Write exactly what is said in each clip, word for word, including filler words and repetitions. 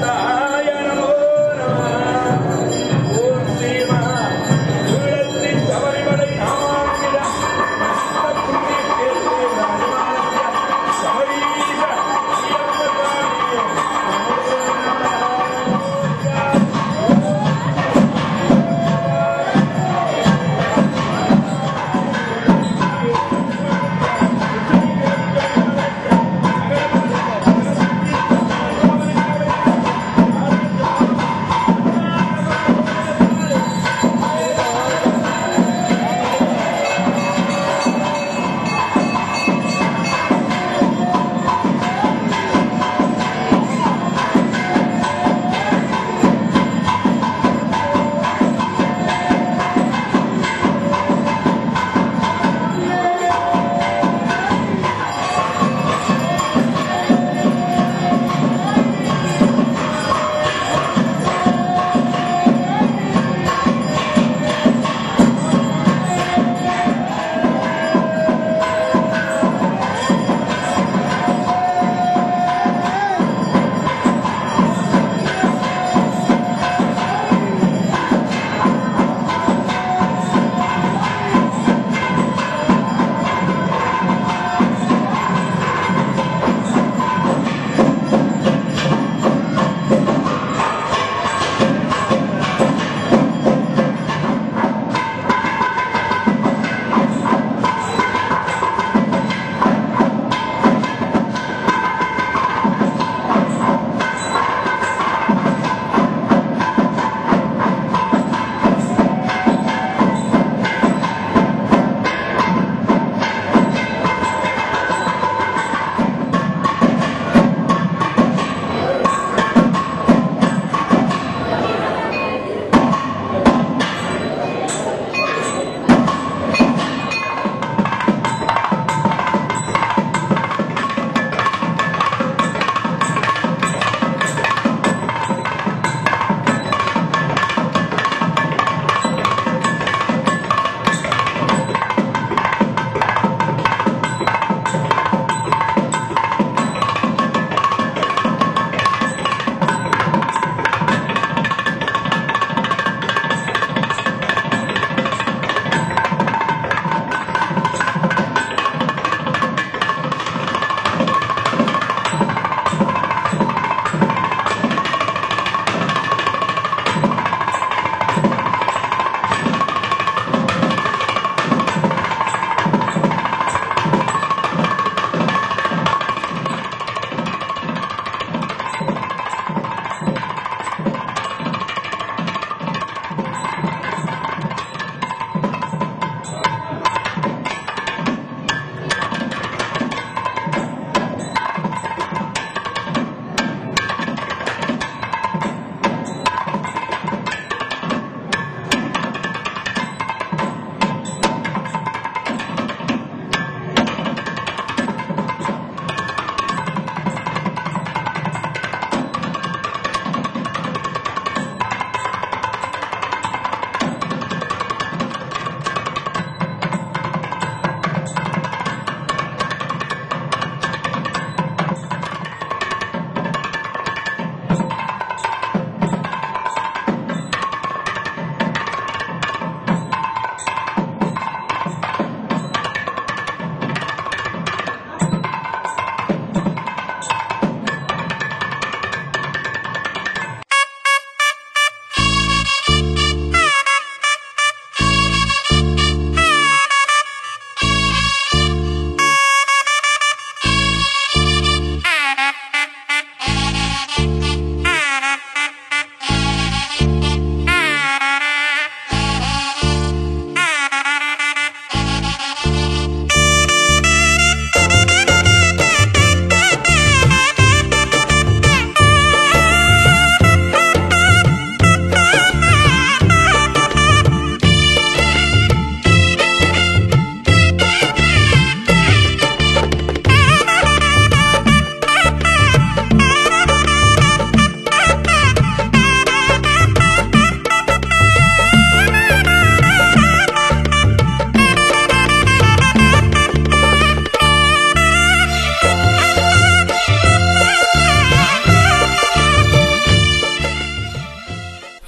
Thank you.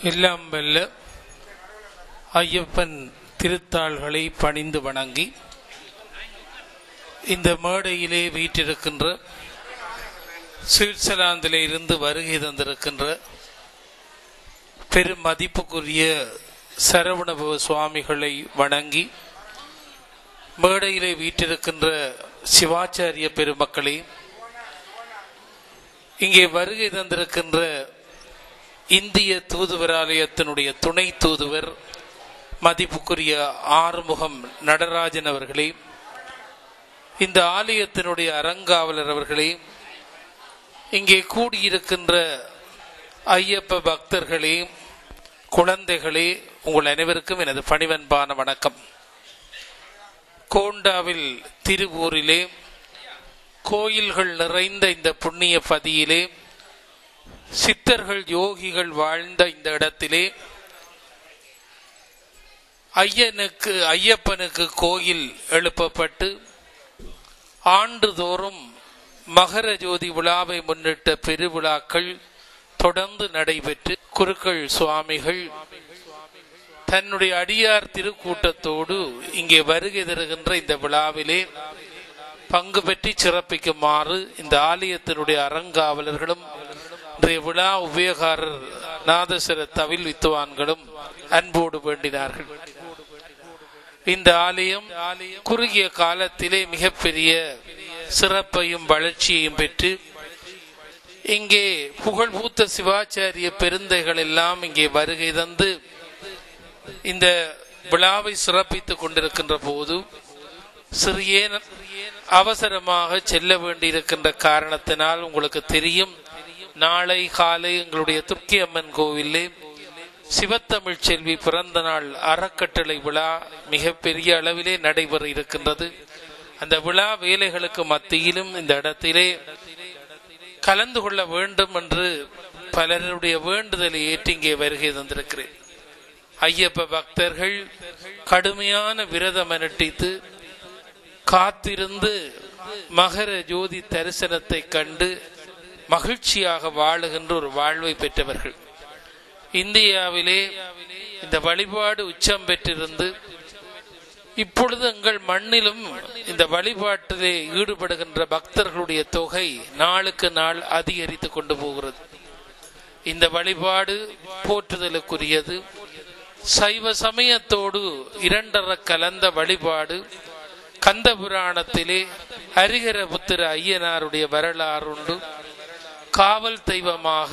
எல்லாம் வல்ல ஐயப்பன் திருத்தாள்களை பணிந்து வணங்கி இந்த மேடையிலே வீற்றிருக்கின்ற சுவிட்சர்லாந்திலே இருந்து வருகை தந்திருக்கின்ற பெரும் மதிப்புக்குரிய சரவணபவ சுவாமிகளை வணங்கி மேடையிலே வீற்றிருக்கின்ற சிவாச்சாரிய பெருமக்களே, இங்கே வருகை தந்திருக்கின்ற இந்திய தூதுவராலயத்தினுடைய துணை தூதுவர் மதிப்புக்குரிய ஆறுமுகம் நடராஜன் அவர்களே, இந்த ஆலயத்தினுடைய அறங்காவலர் அவர்களே, இங்கே கூடியிருக்கின்ற ஐயப்ப பக்தர்களே, குழந்தைகளே, உங்கள் அனைவருக்கும் எனது பணிவன்பான வணக்கம். கோண்டாவில் திருவூரிலே கோயில்கள் நிறைந்த இந்த புண்ணிய பதியிலே, சித்தர்கள் யோகிகள் வாழ்ந்த இந்த இடத்திலே ஐயனுக்கு ஐயப்பனுக்கு கோயில் எழுப்பப்பட்டு ஆண்டுதோறும் மகர ஜோதி விழாவை முன்னிட்ட பெருவிழாக்கள் தொடர்ந்து நடைபெற்று குருக்கள் சுவாமிகள் தன்னுடைய அடியார் திருக்கூட்டத்தோடு இங்கே வருகை தருகின்ற இந்த விழாவிலே பங்கு பெற்றி சிறப்பிக்குமாறு இந்த ஆலயத்தினுடைய அறங்காவலர்களும் இன்றைய விழா உபயோகாரர் நாதஸ்வர தவில் வித்துவான்களும் அன்போடு வேண்டினார்கள். இந்த ஆலயம் குறுகிய காலத்திலே மிகப்பெரிய சிறப்பையும் வளர்ச்சியையும் பெற்று இங்கே புகழ்பூத்த சிவாச்சாரிய பெருந்தைகள் எல்லாம் இங்கே வருகை தந்து இந்த விழாவை சிறப்பித்துக் கொண்டிருக்கின்ற போது சிறிய அவசரமாக செல்ல வேண்டியிருக்கின்ற காரணத்தினால் உங்களுக்கு தெரியும், நாளை காலை எங்களுடைய துர்க்கி அம்மன் கோவிலே சிவத்தமிழ் செல்வி பிறந்த நாள் அறக்கட்டளை விழா மிக பெரிய அளவிலே நடைபெற இருக்கின்றது. அந்த விழா வேலைகளுக்கு மத்தியிலும் இந்த இடத்திலே கலந்து கொள்ள வேண்டும் என்று பலருடைய வேண்டுதலை ஏற்றி இங்கே வருகை தந்திருக்கிறேன். ஐயப்ப பக்தர்கள் கடுமையான விரதம் அனுஷ்டித்து காத்திருந்து மகர ஜோதி தரிசனத்தை கண்டு மகிழ்ச்சியாக வாழுகின்ற ஒரு வாழ்வை பெற்றவர்கள். இந்தியாவிலே இந்த வழிபாடு உச்சம் பெற்றிருந்து இப்பொழுது எங்கள் மண்ணிலும் இந்த வழிபாட்டிலே ஈடுபடுகின்ற பக்தர்களுடைய தொகை நாளுக்கு நாள் அதிகரித்து கொண்டு போகிறது. இந்த வழிபாடு போற்றுதலுக்குரியது. சைவ சமயத்தோடு இரண்டர கலந்த வழிபாடு. கந்த புராணத்திலே ஹரிஹர புத்திர ஐயனாருடைய வரலாறு உண்டு. காவல் தெய்வமாக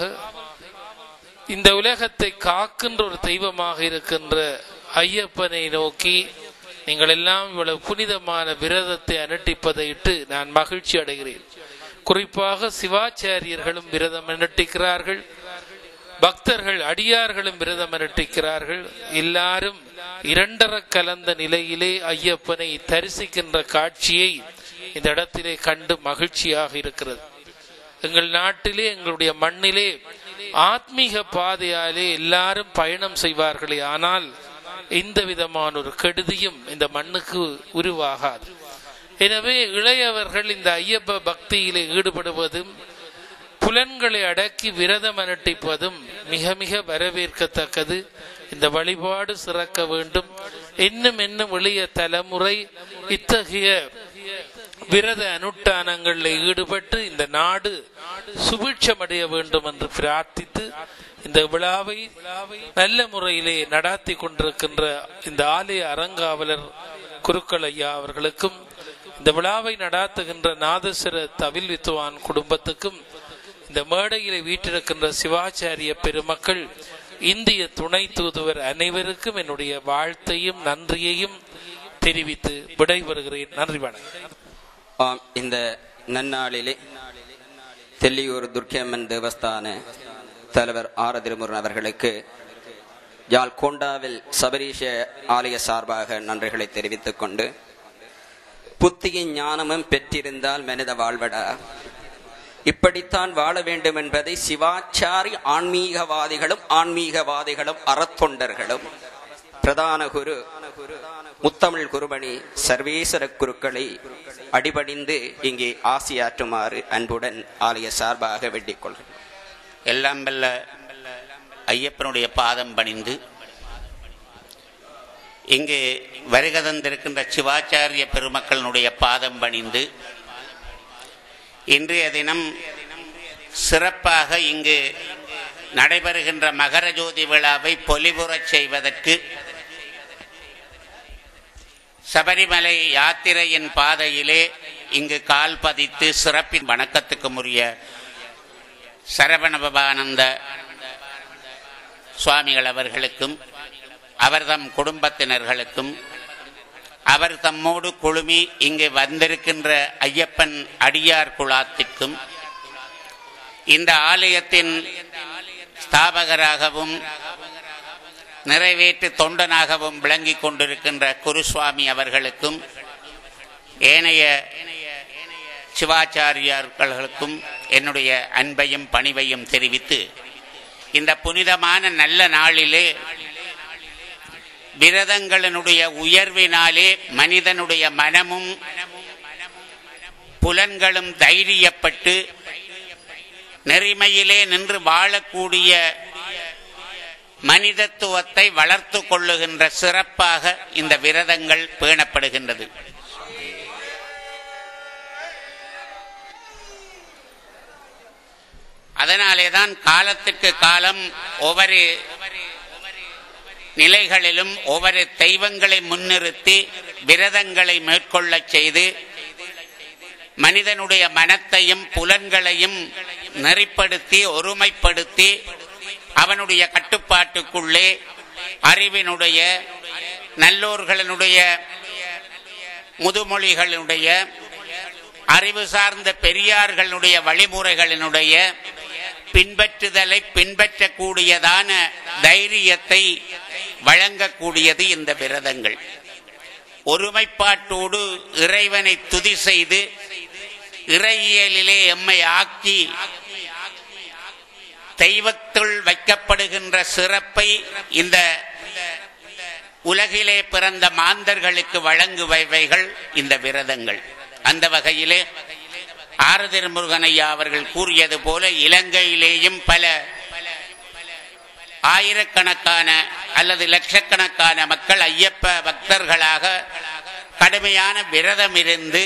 இந்த உலகத்தை காக்கின்ற ஒரு தெய்வமாக இருக்கின்ற ஐயப்பனை நோக்கி நீங்கள் எல்லாம் இவ்வளவு புனிதமான விரதத்தை அனுஷ்டிப்பதை இட்டு நான் மகிழ்ச்சி அடைகிறேன். குறிப்பாக சிவாச்சாரியர்களும் விரதம் அனுஷ்டிக்கிறார்கள், பக்தர்கள் அடியார்களும் விரதம் அனுஷ்டிக்கிறார்கள். எல்லாரும் இரண்டர கலந்த நிலையிலே ஐயப்பனை தரிசிக்கின்ற காட்சியை இந்த இடத்திலே கண்டு மகிழ்ச்சியாக இருக்கிறது. எங்கள் நாட்டிலே எங்களுடைய மண்ணிலே ஆத்மீக பாதையாலே எல்லாரும் பயணம் செய்வார்களே, ஆனால் எந்த விதமான ஒரு கெடுதியும் இந்த மண்ணுக்கு உருவாகாது. எனவே இளையவர்கள் இந்த ஐயப்ப பக்தியிலே ஈடுபடுவதும் புலன்களை அடக்கி விரதம் அனுஷ்டிப்பதும் மிக மிக வரவேற்கத்தக்கது. இந்த வழிபாடு சிறக்க வேண்டும். இன்னும் இன்னும் எளிய தலைமுறை இத்தகைய விரத அனுஷ்டானங்களில் ஈடுபட்டு இந்த நாடு சுபிட்சமடைய வேண்டும் என்று பிரார்த்தித்து இந்த விழாவை நல்ல முறையிலே நடாத்தி கொண்டிருக்கின்ற இந்த ஆலய அறங்காவலர் குருக்கள் ஐயா அவர்களுக்கும், இந்த விழாவை நடாத்துகின்ற நாதஸ்வர தவில் வித்துவான் குடும்பத்துக்கும், இந்த மேடையிலே வீற்றிருக்கின்ற சிவாச்சாரிய பெருமக்கள், இந்திய துணை தூதுவர் அனைவருக்கும் என்னுடைய வாழ்த்தையும் நன்றியையும் தெரிவித்து விடைபெறுகிறேன். நன்றி, வணக்கம். இந்த நன்னாளிலே தெல்லியூர் துர்க்கியம்மன் தேவஸ்தான தலைவர் ஆர திருமுருகன் அவர்களுக்கு யாழ் கோண்டாவில் சபரீஷ ஆலய சார்பாக நன்றிகளை தெரிவித்துக் கொண்டு, புத்தியின் ஞானமும் பெற்றிருந்தால் மனித வாழ்வடா, இப்படித்தான் வாழ வேண்டும் என்பதை சிவாச்சாரி ஆன்மீகவாதிகளும் ஆன்மீகவாதிகளும் அறத்தொண்டர்களும் பிரதான குரு முத்தமிழ் குருமணி சர்வேஸ்வர குருக்களை அடிபணிந்து இங்கே ஆசியாற்றுமாறு அன்புடன் ஆலய சார்பாக வேண்டிக் கொள்கிறேன். எல்லாம் வல்ல ஐயப்பனுடைய பாதம் பணிந்து இங்கு வருகை தந்திருக்கின்ற சிவாச்சாரிய பெருமக்களினுடைய பாதம் பணிந்து இன்றைய தினம் சிறப்பாக இங்கு நடைபெறுகின்ற மகர ஜோதி விழாவை பொலிபுறச் செய்வதற்கு சபரிமலை யாத்திரையின் பாதையிலே இங்கு கால் பதித்து சிறப்பின் வணக்கத்துக்கு உரிய சரவணபவானந்த சுவாமிகள் அவர்களுக்கும் அவர் தம் குடும்பத்தினர்களுக்கும் அவர் தம்மோடு குழுமி இங்கு வந்திருக்கின்ற ஐயப்பன் அடியார் குழாத்திற்கும் இந்த ஆலயத்தின் ஸ்தாபகராகவும் நிறைவேற்று தொண்டனாகவும் விளங்கிக் கொண்டிருக்கின்ற குருசுவாமி அவர்களுக்கும் ஏனைய சிவாச்சாரியர்களுக்கும் என்னுடைய அன்பையும் பணிவையும் தெரிவித்து இந்த புனிதமான நல்ல நாளிலே விரதங்களினுடைய உயர்வினாலே மனிதனுடைய மனமும் புலன்களும் தைரியப்பட்டு நெறிமையிலே நின்று வாழக்கூடிய மனிதத்துவத்தை வளர்த்து கொள்ளுகின்ற சிறப்பாக இந்த விரதங்கள் பேணப்படுகின்றது. அதனாலேதான் காலத்துக்கு காலம் ஒவ்வொரு நிலைகளிலும் ஒவ்வொரு தெய்வங்களை முன்னிறுத்தி விரதங்களை மேற்கொள்ள செய்து மனிதனுடைய மனத்தையும் புலன்களையும் நெறிப்படுத்தி ஒருமைப்படுத்தி அவனுடைய கட்டுப்பாட்டுக்குள்ளே அறிவினுடைய நல்லோர்களுடைய முதுமொழிகளுடைய அறிவு சார்ந்த பெரியார்களுடைய வழிமுறைகளினுடைய பின்பற்றுதலை பின்பற்றக்கூடியதான தைரியத்தை வழங்கக்கூடியது இந்த விரதங்கள். ஒருமைப்பாட்டோடு இறைவனை துதி செய்து இறையியலிலே எம்மை ஆக்கி தெய்வத்துள் வைக்கப்படுகின்ற சிறப்பை இந்த உலகிலே பிறந்த மாந்தர்களுக்கு வழங்குபவைகள் இந்த விரதங்கள். அந்த வகையிலே ஆறு திருமுருகனையா அவர்கள் கூறியது போல இலங்கையிலேயும் பல ஆயிரக்கணக்கான அல்லது லட்சக்கணக்கான மக்கள் ஐயப்ப பக்தர்களாக கடுமையான விரதம் இருந்து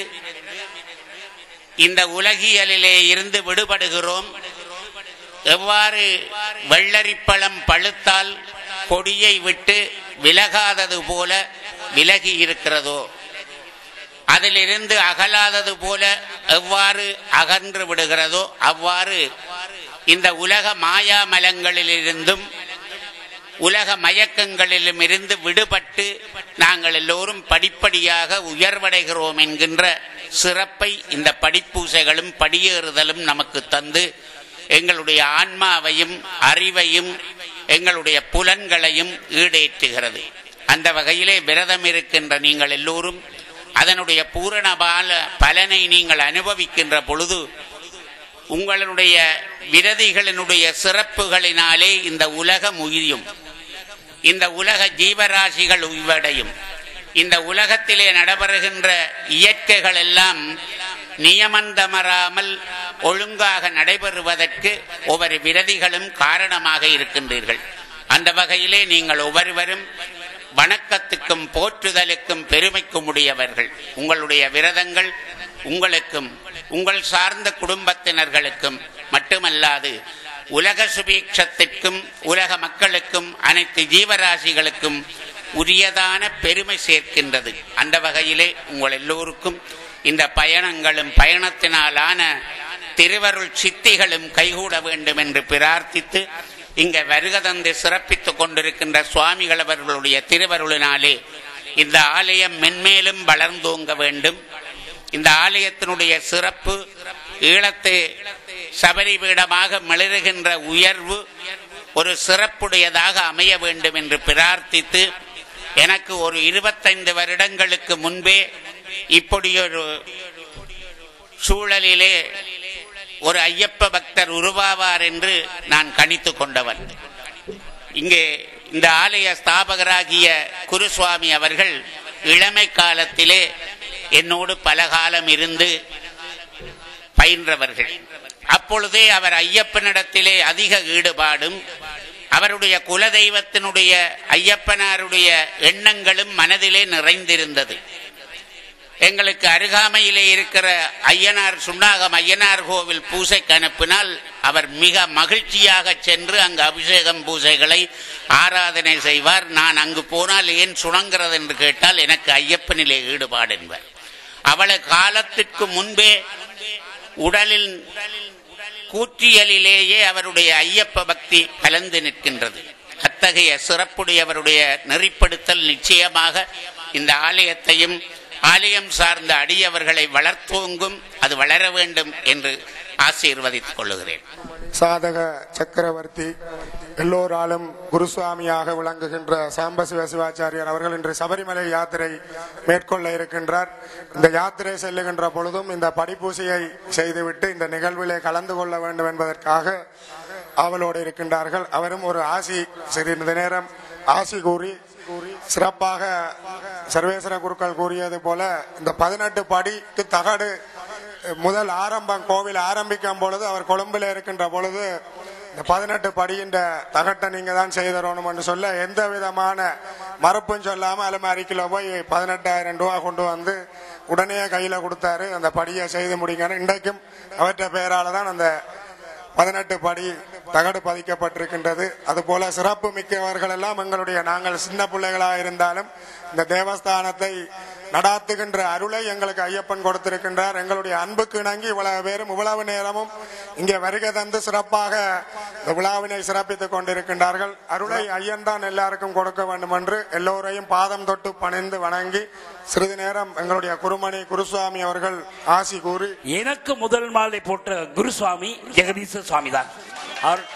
இந்த உலகியலிலே இருந்து விடுபடுகிறோம். எவ்வாறு வெள்ளரிப்பழம் பழுத்தால் கொடியை விட்டு விலகாதது போல விலகி இருக்கிறதோ, அதிலிருந்து அகலாதது போல எவ்வாறு அகன்று விடுகிறதோ, அவ்வாறு இந்த உலக மாயாமலங்களிலிருந்தும் உலக மயக்கங்களிலும் இருந்து விடுபட்டு நாங்கள் எல்லோரும் படிப்படியாக உயர்வடைகிறோம் என்கின்ற சிறப்பை இந்த படிப்பூசைகளும் படியேறுதலும் நமக்கு தந்து எங்களுடைய ஆன்மாவையும் அறிவையும் எங்களுடைய புலன்களையும் ஈடேற்றுகிறது. அந்த வகையிலே விரதம் இருக்கின்ற நீங்கள் எல்லோரும் அதனுடைய பூரண பால பலனை நீங்கள் அனுபவிக்கின்ற பொழுது உங்களுடைய விரதிகளினுடைய சிறப்புகளினாலே இந்த உலகம் உயிரும், இந்த உலக ஜீவராசிகள் உய்வடையும். இந்த உலகத்திலே நடைபெறுகின்ற இயற்கைகள் எல்லாம் நியமந்தமராமல் ஒழுங்காக நடைபெறுவதற்கு ஒவ்வொரு விரதிகளும் காரணமாக இருக்கின்றீர்கள். அந்த வகையிலே நீங்கள் ஒவ்வொருவரும் வணக்கத்துக்கும் போற்றுதலுக்கும் பெருமைக்கும் உடையவர்கள். உங்களுடைய விரதங்கள் உங்களுக்கும் உங்கள் சார்ந்த குடும்பத்தினர்களுக்கும் மட்டுமல்லாது உலக சுபீட்சத்திற்கும் உலக மக்களுக்கும் அனைத்து ஜீவராசிகளுக்கும் உரியதான பெருமை சேர்க்கின்றது. அந்த வகையிலே உங்கள் எல்லோருக்கும் இந்த பயணங்களும் பயணத்தினாலான திருவருள் சித்திகளும் கைகூட வேண்டும் என்று பிரார்த்தித்து இங்க வருகை தந்து சிறப்பித்துக் கொண்டிருக்கின்ற சுவாமிகள் அவர்களுடைய திருவருளினாலே இந்த ஆலயம் மென்மேலும் வளர்ந்தோங்க வேண்டும். இந்த ஆலயத்தினுடைய சிறப்பு ஈழத்து சபரி பீடமாக மிளறுகின்ற உயர்வு ஒரு சிறப்புடையதாக அமைய வேண்டும் என்று பிரார்த்தித்து எனக்கு ஒரு இருபத்தைந்து வருடங்களுக்கு முன்பே இப்படியொரு சூழலிலே ஒரு ஐயப்ப பக்தர் உருவாவார் என்று நான் கணித்து கொண்டவன். இங்கே இந்த ஆலய ஸ்தாபகராகிய குருசுவாமி அவர்கள் இளமை காலத்திலே என்னோடு பல காலம் இருந்து பயின்றவர்கள். அப்பொழுதே அவர் ஐயப்பனிடத்திலே அதிக ஈடுபாடும் அவருடைய குலதெய்வத்தினுடைய ஐயப்பனாருடைய எண்ணங்களும் மனதிலே நிறைந்திருந்தது. எங்களுக்கு அருகாமையிலே இருக்கிற ஐயனார் சுண்ணாகம் ஐயனார் கோவில் பூசைக்கு அனுப்பினால் அவர் மிக மகிழ்ச்சியாக சென்று அங்கு அபிஷேகம் பூசைகளை ஆராதனை செய்வார். நான் அங்கு போனால் ஏன் சுணங்கிறது என்று கேட்டால் எனக்கு ஐயப்பனிலே ஈடுபாடு என்பார். அவளை காலத்திற்கு முன்பே உடலில் கூற்றியலிலேயே அவருடைய ஐயப்ப பக்தி கலந்து நிற்கின்றது. அத்தகைய சிறப்புடையவருடைய நெறிப்படுத்தல் நிச்சயமாக இந்த ஆலயத்தையும் ஆலயம் சார்ந்த அடியவர்களை வளர்த்தோங்கும், அது வளர வேண்டும் என்று ஆசீர்வதித்துக் கொள்ளுகிறேன். சாதக சக்கரவர்த்தி எல்லோராலும் குருசுவாமியாக விளங்குகின்ற சாம்பசிவ சிவாச்சாரியர் அவர்கள் இன்று சபரிமலை யாத்திரை மேற்கொள்ள இருக்கின்றார். இந்த யாத்திரை செல்லுகின்ற பொழுதும் இந்த படிப்பூசையை செய்துவிட்டு இந்த நிகழ்விலே கலந்து கொள்ள வேண்டும் என்பதற்காக அவளோடு இருக்கின்றார்கள். அவரும் ஒரு ஆசி சிறிது நேரம் ஆசி கூறி சிறப்பாக சர்வேஸ்வர குருக்கள் கூறியது போல இந்த பதினெட்டு படிக்கு தகடு முதல் ஆரம்பம் கோவில் ஆரம்பிக்கும் பொழுது அவர் கொழும்பில் இருக்கின்ற பொழுது இந்த பதினெட்டு படியின் தகட்டை நீங்க தான் செய்தரணும் என்று சொல்ல எந்த விதமான மறுப்பும் சொல்லாம அலுமாரிக்கில போய் பதினெட்டாயிரம் ரூபா கொண்டு வந்து உடனே கையில கொடுத்தாரு. அந்த படியை செய்து முடிங்க. இன்றைக்கும் அவற்றை பெயரால தான் அந்த பதினெட்டு படி தகடு பதிக்கப்பட்டிருக்கின்றது. அதுபோல சிறப்பு மிக்கவர்கள் எல்லாம் எங்களுடைய நாங்கள் சின்ன பிள்ளைகளாக இருந்தாலும் இந்த தேவஸ்தானத்தை நடாத்துகின்ற அருளை எங்களுக்கு ஐயப்பன் கொடுத்திருக்கின்றார். எங்களுடைய அன்புக்கு இணங்கி இவ்வளவு பேரும் இவ்வளவு நேரமும் இங்கே வருகை தந்து சிறப்பாக இந்த விழாவினை சிறப்பித்துக் கொண்டிருக்கின்றார்கள். அருளை ஐயன் தான் எல்லாருக்கும் கொடுக்க வேண்டும் என்று எல்லோரையும் பாதம் தொட்டு பணிந்து வணங்கி சிறிது நேரம் எங்களுடைய குருமணி குருசுவாமி அவர்கள் ஆசி கூறி, எனக்கு முதல் மாலை போட்ட குருசுவாமி ஜெகதீச சுவாமி தான். அவர்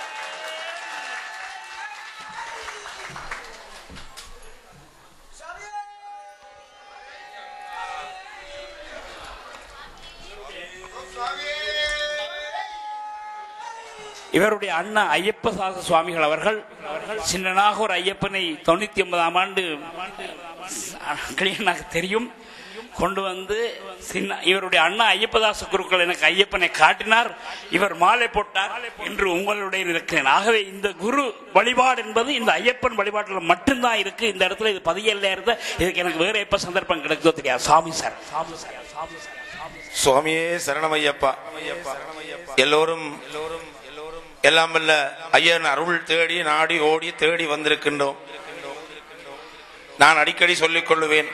இவருடைய அண்ணா ஐயப்ப சாத சுவாமிகள் அவர்கள் சின்னனாக ஒரு ஐயப்பனை தொண்ணூத்தி ஒன்பதாம் ஆண்டு எனக்கு தெரியும் கொண்டு வந்து சின்ன இவருடைய அண்ணா ஐயப்பதாச குருக்கள் எனக்கு ஐயப்பனை காட்டினார். இவர் மாலை போட்டார் என்று உங்களுடைய இருக்கிறேன். ஆகவே இந்த குரு வழிபாடு என்பது இந்த ஐயப்பன் வழிபாட்டில் மட்டும்தான் இருக்கு. இந்த இடத்துல இது பதியல்ல இருந்த இதுக்கு எனக்கு வேற எப்ப சந்தர்ப்பம் கிடைச்சதோ தெரியாது. சாமி சார் சாமி சார் சாமி சார் சுவாமியே சரணமையப்பா. எல்லோரும் எல்லாம் வல்ல ஐயன் அருள் தேடி நாடி ஓடி தேடி வந்திருக்கின்றோம். நான் அடிக்கடி சொல்லிக் கொள்ளுவேன்,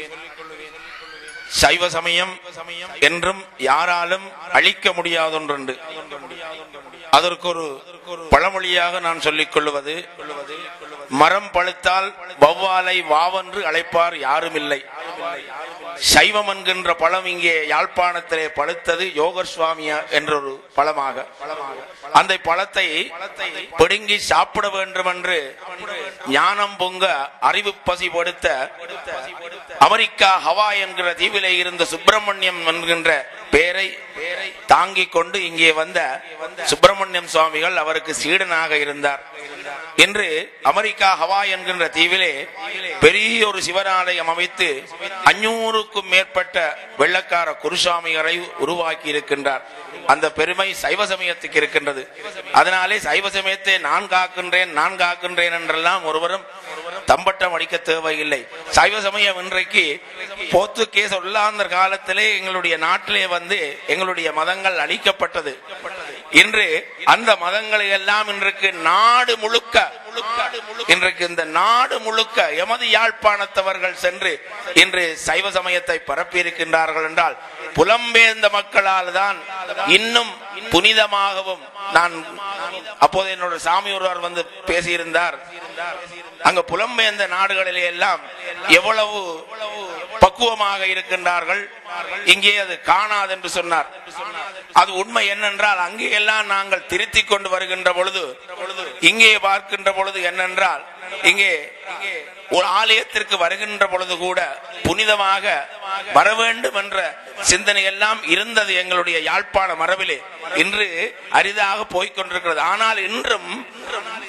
சைவ சமயம் என்றும் யாராலும் அழிக்க முடியாதொன்று. அதற்கு ஒரு பழமொழியாக நான் சொல்லிக் கொள்ளுவது, மரம் பழுத்தால் வௌவாலை வாவென்று அழைப்பார் யாரும் இல்லை. சைவம் என்கின்ற பழம் இங்கே யாழ்ப்பாணத்திலே பழுத்தது யோகர் சுவாமி என்ற ஒரு பழமாக. அந்த பழத்தை பிடுங்கி சாப்பிட வேண்டும் என்று ஞானம் பொங்க அறிவு பசி படுத்த அமெரிக்கா ஹவாய் என்கிற தீவிலே இருந்த சுப்பிரமணியம் என்கின்ற பேரை தாங்கிக் கொண்டு இங்கே வந்த சுப்பிரமணியம் சுவாமிகள் அவருக்கு சீடனாக இருந்தார். இன்று அமெரிக்கா ஹவாய் என்கின்ற தீவிலே பெரிய ஒரு சிவனாலயம் அமைத்து அஞ்சூறுக்கும் மேற்பட்ட வெள்ளக்கார குருசாமிகளை உருவாக்கி இருக்கின்றார். அந்த பெருமை சைவ சமயத்துக்கு இருக்கின்றது. அதனாலே சைவ சமயத்தை நான் காக்கின்றேன் நான் காக்கின்றேன் என்றெல்லாம் ஒருவரும் தம்பட்டம் அடிக்க தேவையில்லை. சைவ சமயம் இன்றைக்கு போர்த்துகேஸ் ஒல்லாந்தர் காலத்திலே எங்களுடைய நாட்டிலே வந்து எங்களுடைய மதங்கள் அழிக்கப்பட்டது. இன்று அந்த மதங்களை எல்லாம் இன்றைக்கு நாடு முழுக்க இன்றைக்கு இந்த நாடு முழுக்க எமது யாழ்ப்பாணத்தவர்கள் சென்று இன்று சைவ சமயத்தை பரப்பி இருக்கின்றார்கள் என்றால் புலம்பெயர்ந்த மக்களால் தான் இன்னும் புனிதமாகவும். நான் அப்போது என்னோட சாமி ஒருவர் வந்து பேசியிருந்தார், அங்க புலம்பெயர்ந்த நாடுகளிலே எல்லாம் எவ்வளவு பக்குவமாக இருக்கின்றார்கள், இங்கே அது காணாது என்று சொன்னார். அது உண்மை என்னென்றால் அங்கே எல்லாம் நாங்கள் திருத்திக் கொண்டு வருகின்ற பொழுது இங்கே பார்க்கின்ற பொழுது என்னென்றால் இங்கே ஒரு ஆலயத்திற்கு வருகின்ற பொழுது கூட புனிதமாக வர வேண்டும் என்ற சிந்தனை எல்லாம் இருந்தது எங்களுடைய யாழ்ப்பாண மரபிலே. இன்று அரிதாக போய்கொண்டிருக்கிறது. ஆனால் இன்றும்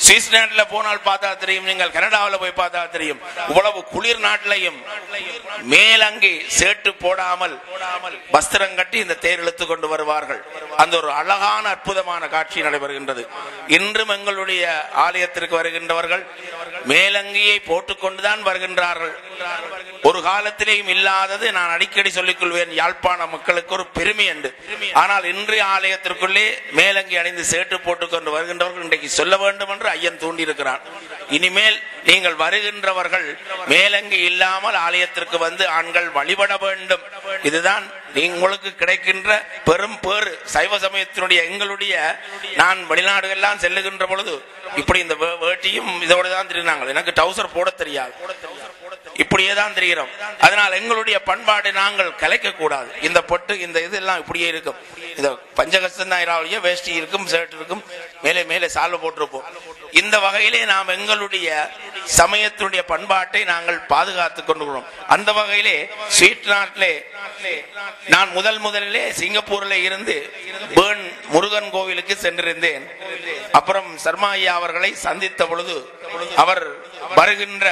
சுவிஸ் நாட்டில் போனால் பார்த்தா தெரியும், நீங்கள் கனடாவில் போய் பார்த்தா தெரியும், இவ்வளவு குளிர் நாட்டிலையும் மேலங்கி சேட்டு போடாமல் வஸ்திரம் கட்டி இந்த தேர் இழுத்து கொண்டு வருவார்கள். அந்த ஒரு அழகான அற்புதமான காட்சி நடைபெறுகின்றது. இன்றும் எங்களுடைய ஆலயத்திற்கு வருகின்றவர்கள் மேலங்கியை போட்டுக்கொண்டுதான் வருகின்றார்கள். ஒரு காலத்திலேயும் இல்லாதது நான் அடிக்கடி சொல்லிக் கொள்வேன், யாழ்ப்பாண மக்களுக்கு ஒரு பெருமை என்று. ஆனால் இன்றைய ஆலயத்திற்குள்ளே மேலங்கி அணிந்து சேட்டு போட்டுக் கொண்டு வருகின்றவர்கள் இன்றைக்கு சொல்ல வேண்டும் என்று ஐயன் தூண்டியிருக்கிறான். இனிமேல் நீங்கள் வருகின்றவர்கள் மேலங்கி இல்லாமல் ஆலயத்திற்கு வந்து ஆண்கள் வழிபட வேண்டும். இதுதான் உங்களுக்கு கிடைக்கின்ற பெரும் பேறு. சைவ சமயத்தினுடைய எங்களுடைய நான் வெளிநாடுகள்லாம் செல்லுகின்ற பொழுது இப்படி இந்த வேட்டியும் இதோட தான் தெரியுறாங்க. எனக்கு டவுசர் போட தெரியாது, இப்படியே தான் தெரிகிறோம். அதனால் எங்களுடைய பண்பாடு நாங்கள் கலைக்க கூடாது. இந்த பொட்டு இந்த இதெல்லாம் இப்படியே இருக்கும். இந்த பஞ்சகஸ்தான் வேஷ்டி இருக்கும், ஷர்ட் இருக்கும், மேலே மேலே சால்வை போட்டிருப்போம். இந்த வகையிலே நாம் எங்களுடைய சமயத்தினுடைய பண்பாட்டை நாங்கள் பாதுகாத்துக் கொண்டுகிறோம். அந்த வகையிலே ஸ்வீட் நாட்டிலே நான் முதல் முதலிலே சிங்கப்பூரில் இருந்து பேர்ன் முருகன் கோவிலுக்கு சென்றிருந்தேன். அப்புறம் சர்மா ஐயா அவர்களை சந்தித்த பொழுது அவர் வருகின்ற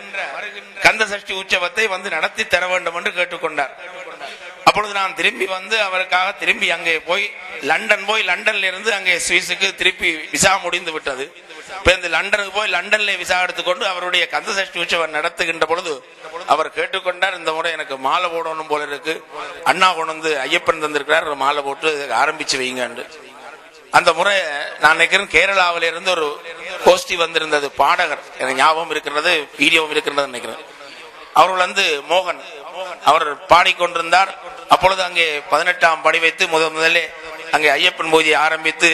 கந்த சஷ்டி உற்சவத்தை வந்து நடத்தி தர வேண்டும் என்று கேட்டுக்கொண்டார். அப்பொழுது நான் திரும்பி வந்து அவருக்காக திரும்பி அங்கே போய் லண்டன் போய் லண்டன்ல இருந்து அங்கே சுவிஸுக்கு திருப்பி விசா முடிந்து விட்டது. லண்டனுக்கு போய் லண்டன்ல விசா எடுத்துக்கொண்டு அவருடைய கந்த சஷ்டி உற்சவம் நடத்துகின்ற பொழுது அவர் கேட்டுக்கொண்டார், இந்த முறை எனக்கு மாலை போடணும் போல இருக்கு, அண்ணா கொண்டு வந்து ஐயப்பன் தந்திருக்கிறார், மாலை போட்டு ஆரம்பிச்சு வைங்க. அந்த முறை நான் நினைக்கிறேன் கேரளாவில இருந்து ஒரு கோஷ்டி வந்திருந்தது, பாடகர் எனக்கு ஞாபகம் இருக்கிறது, வீடியோவும் இருக்கிறது நினைக்கிறேன். அவர்கள் வந்து மோகன் அவர் பாடிக்கொண்டிருந்தார். அப்பொழுது அங்கே பதினெட்டாம் படி வைத்து முதல் முதலே அங்கே ஐயப்பன் பூஜையை ஆரம்பித்து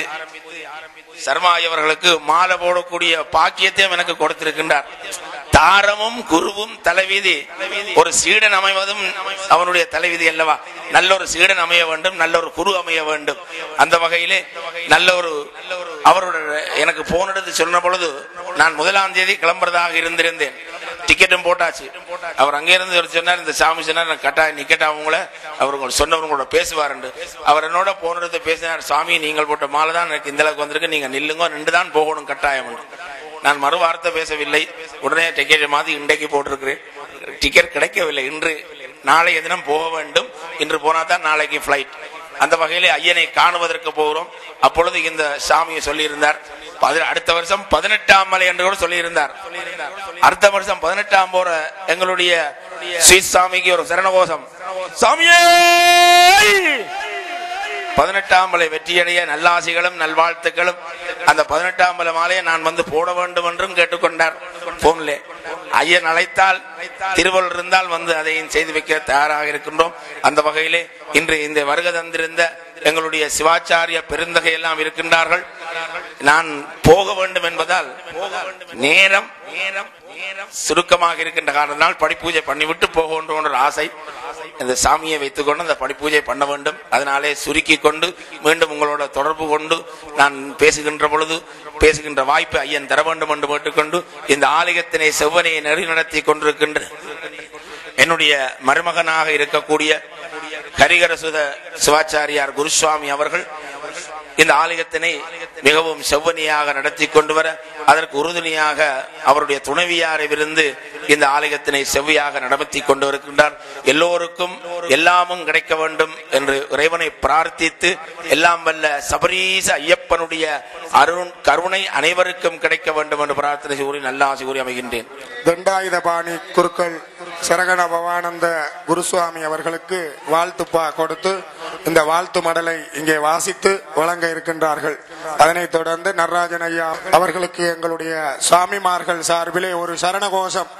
சர்மா அவர்களுக்கு மாலை போடக்கூடிய பாக்கியத்தையும் எனக்கு கொடுத்திருக்கின்றார். தாரமும் குருவும் தலைவிதி, ஒரு சீடன் அமைவதும் அவனுடைய தலைவிதி அல்லவா. நல்ல ஒரு சீடன் அமைய வேண்டும், நல்ல ஒரு குரு அமைய வேண்டும். அந்த வகையிலே நல்ல ஒரு அவருடைய எனக்கு போனது சொன்ன பொழுது நான் முதலாம் தேதி கிளம்புறதாக இருந்திருந்தேன். டிக்கெட்டும் போட்டாச்சு. அவர் அங்கே இருந்து சொன்னார், இந்த சாமி சொன்னார் கட்டாய நிக்கெட் அவங்கள அவர் சொன்னவங்களோட பேசுவார். அவர் என்னோட போனது பேசினார், சாமி நீங்கள் போட்ட மாலை தான் எனக்கு இந்த அளவுக்கு வந்திருக்கு, நீங்க நில்லுங்க, நின்று தான் போகணும் கட்டாயம். நான் மறு வார்த்தை பேசவில்லை. உடனே டிக்கெட் மாத்தி இன்றைக்கு போட்டிருக்கிறேன். டிக்கெட் கிடைக்கவில்லை. இன்று நாளை தினம் போக வேண்டும். இன்று போனா தான் நாளைக்கு பிளைட். அந்த வகையிலே ஐயனை காணுவதற்கு போகிறோம். அப்பொழுது இந்த சாமியை சொல்லியிருந்தார், அடுத்த வருஷம் பதினெட்டாம் மலை என்று கூட சொல்லியிருந்தார். அடுத்த வருஷம் பதினெட்டாம் போற எங்களுடைய சுவிஸ் சாமிக்கு ஒரு சரணகோஷம், சாமியே பதினெட்டாம் மலை வெற்றியடைய நல்லாசிகளும் நல்வாழ்த்துக்களும். அந்த பதினெட்டாம் மலை மாலையை நான் வந்து போட வேண்டும் என்றும் கேட்டுக்கொண்டார் போன்லே. ஐயன் அழைத்தால் திருவள்ளுவர் இருந்தால் வந்து அதையும் செய்து வைக்க தயாராக இருக்கின்றோம். அந்த வகையிலே இன்று இந்த வருகை தந்திருந்த எங்களுடைய சிவாச்சாரிய பெருந்தகை எல்லாம் இருக்கின்றார்கள். நான் போக வேண்டும் என்பதால் நேரம் நேரம் சுருக்கமாக இருக்கின்ற காரணத்தினால் படிப்பூஜை பண்ணிவிட்டு போக வேண்டும் என்ற ஆசை. இந்த சாமியை வைத்துக் கொண்டு அந்த படிப்பூஜை பண்ண வேண்டும். அதனாலே சுருக்கி கொண்டு மீண்டும் உங்களோட தொடர்பு கொண்டு நான் பேசுகின்ற பொழுது பேசுகின்ற வாய்ப்பு ஐயன் தர வேண்டும் என்று கேட்டுக்கொண்டு இந்த ஆலயத்தினை செவ்வனையை நெறி நடத்தி கொண்டிருக்கின்ற என்னுடைய மருமகனாக இருக்கக்கூடிய கரிகரசுத சிவாச்சாரியார் குருசுவாமி அவர்கள் இந்த ஆலயத்தினை மிகவும் செவ்வனியாக நடத்தி கொண்டு வர அதற்கு உறுதுணையாக அவருடைய துணைவியாரை விருந்து இந்த ஆலயத்தினை செவ்வியாக நடத்தி கொண்டு வருகின்றார். எல்லோருக்கும் எல்லாமும் கிடைக்க வேண்டும் என்று இறைவனை பிரார்த்தித்து எல்லாம் வல்ல சபரீச ஐயப்பனுடைய அருண் கருணை அனைவருக்கும் கிடைக்க வேண்டும் என்று பிரார்த்தனை கூறி நல்ல ஆசை கூறி அமைகின்றேன். தண்டாயுதபாணி குருக்கள் சரகண பவானந்த குருசுவாமி அவர்களுக்கு வாழ்த்துப்பா கொடுத்து இந்த வாழ்த்து மடலை இங்கே வாசித்து வழங்க இருக்கின்றார்கள். அதனைத் தொடர்ந்து நடராஜன் ஐயா அவர்களுக்கு எங்களுடைய சுவாமிமார்கள் சார்பிலே ஒரு சரணகோஷம்.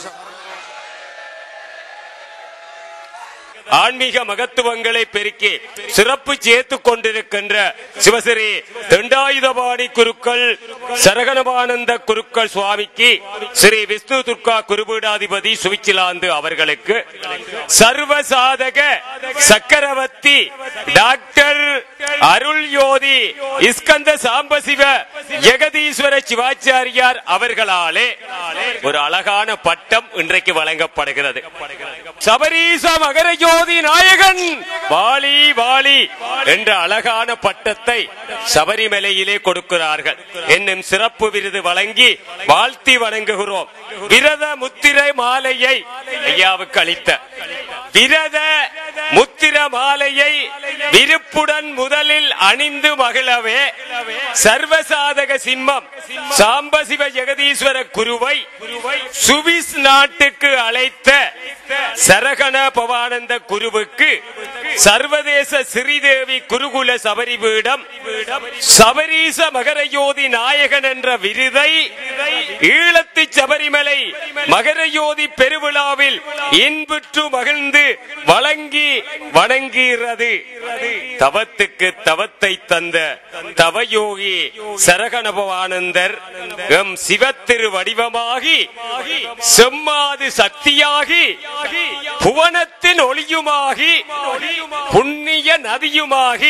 ஆன்மீக மகத்துவங்களை பெருக்கி சிறப்பு சேர்த்து கொண்டிருக்கின்ற சிவசிறி தண்டாயுதபாணி குருக்கள் சரகணபானந்த குருக்கள் சுவாமிக்கு ஸ்ரீ விஷ்ணு துர்கா குருபீடாதிபதி சுவிட்சர்லாந்து அவர்களுக்கு சர்வசாதக சக்கரவர்த்தி டாக்டர் அருள் யோதி இஸ்கந்த சாம்பசிவ ஜெகதீஸ்வர சிவாச்சாரியார் அவர்களாலே ஒரு அழகான பட்டம் இன்றைக்கு வழங்கப்படுகிறது. சபரீச மகரஜோ மகரஜோதி நாயகன் வாலி வாலி என்ற அழகான பட்டத்தை சபரிமலையிலே கொடுக்கிறார்கள் என்னும் சிறப்பு விருது வழங்கி வாழ்த்தி வணங்குகிறோம். விரத முத்திரை மாலையை ஐயாவுக்கு அளித்த விரத முத்திர மாலையை விருப்புடன் முதலில் அணிந்து மகிழவே சர்வசாதக சிம்மம் சாம்பசிவ ஜெகதீஸ்வர குருவை சுவிஸ் நாட்டுக்கு அழைத்த சரகண பவானந்த குருவுக்கு சர்வதேச ஸ்ரீதேவி குருகுல சபரி பீடம் சபரீச மகரஜோதி நாயகன் என்ற விருதை ஈழத்து சபரிமலை மகரஜோதி பெருவிழாவில் இன்புற்று மகிழ்ந்து வழங்கி வணங்குகிறது. தவத்துக்கு தவத்தை தந்த தவயோகி சரகண பவானந்தர் எம் சிவத்திரு வடிவமாகி செம்மாது சக்தியாகி புவனத்தின் ஒளியுமாகி புண்ணிய நதியுமாகி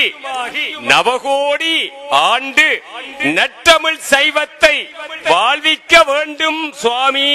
நவகோடி ஆண்டு நற்றமிழ் சைவத்தை வாழ்விக்க வேண்டும் சுவாமி.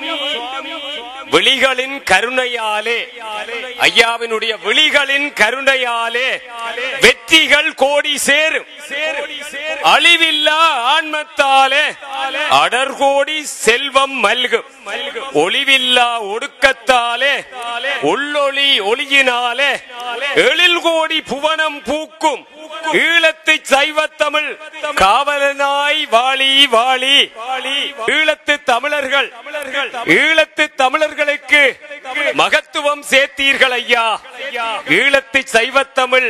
விழிகளின் கருணையாலே ஐயாவினுடைய விழிகளின் கருணையாலே வெற்றிகள் கோடி சேரும். அழிவில்லா ஆன்மத்தாலே அடர்கோடி செல்வம் மல்கும். ஒளிவில்லா ஒடுக்கத்தாலே உள்ளொளி ஒளியினாலே எழில் கோடி புவனம் பூக்கும். ஈழத்து சைவத்தமிழ் காவலனாய் வாழி வாழி. ஈழத்து தமிழர்கள் ஈழத்து தமிழர்களுக்கு மகத்துவம் சேர்த்தீர்கள் ஐயா. ஈழத்து சைவத்தமிழ்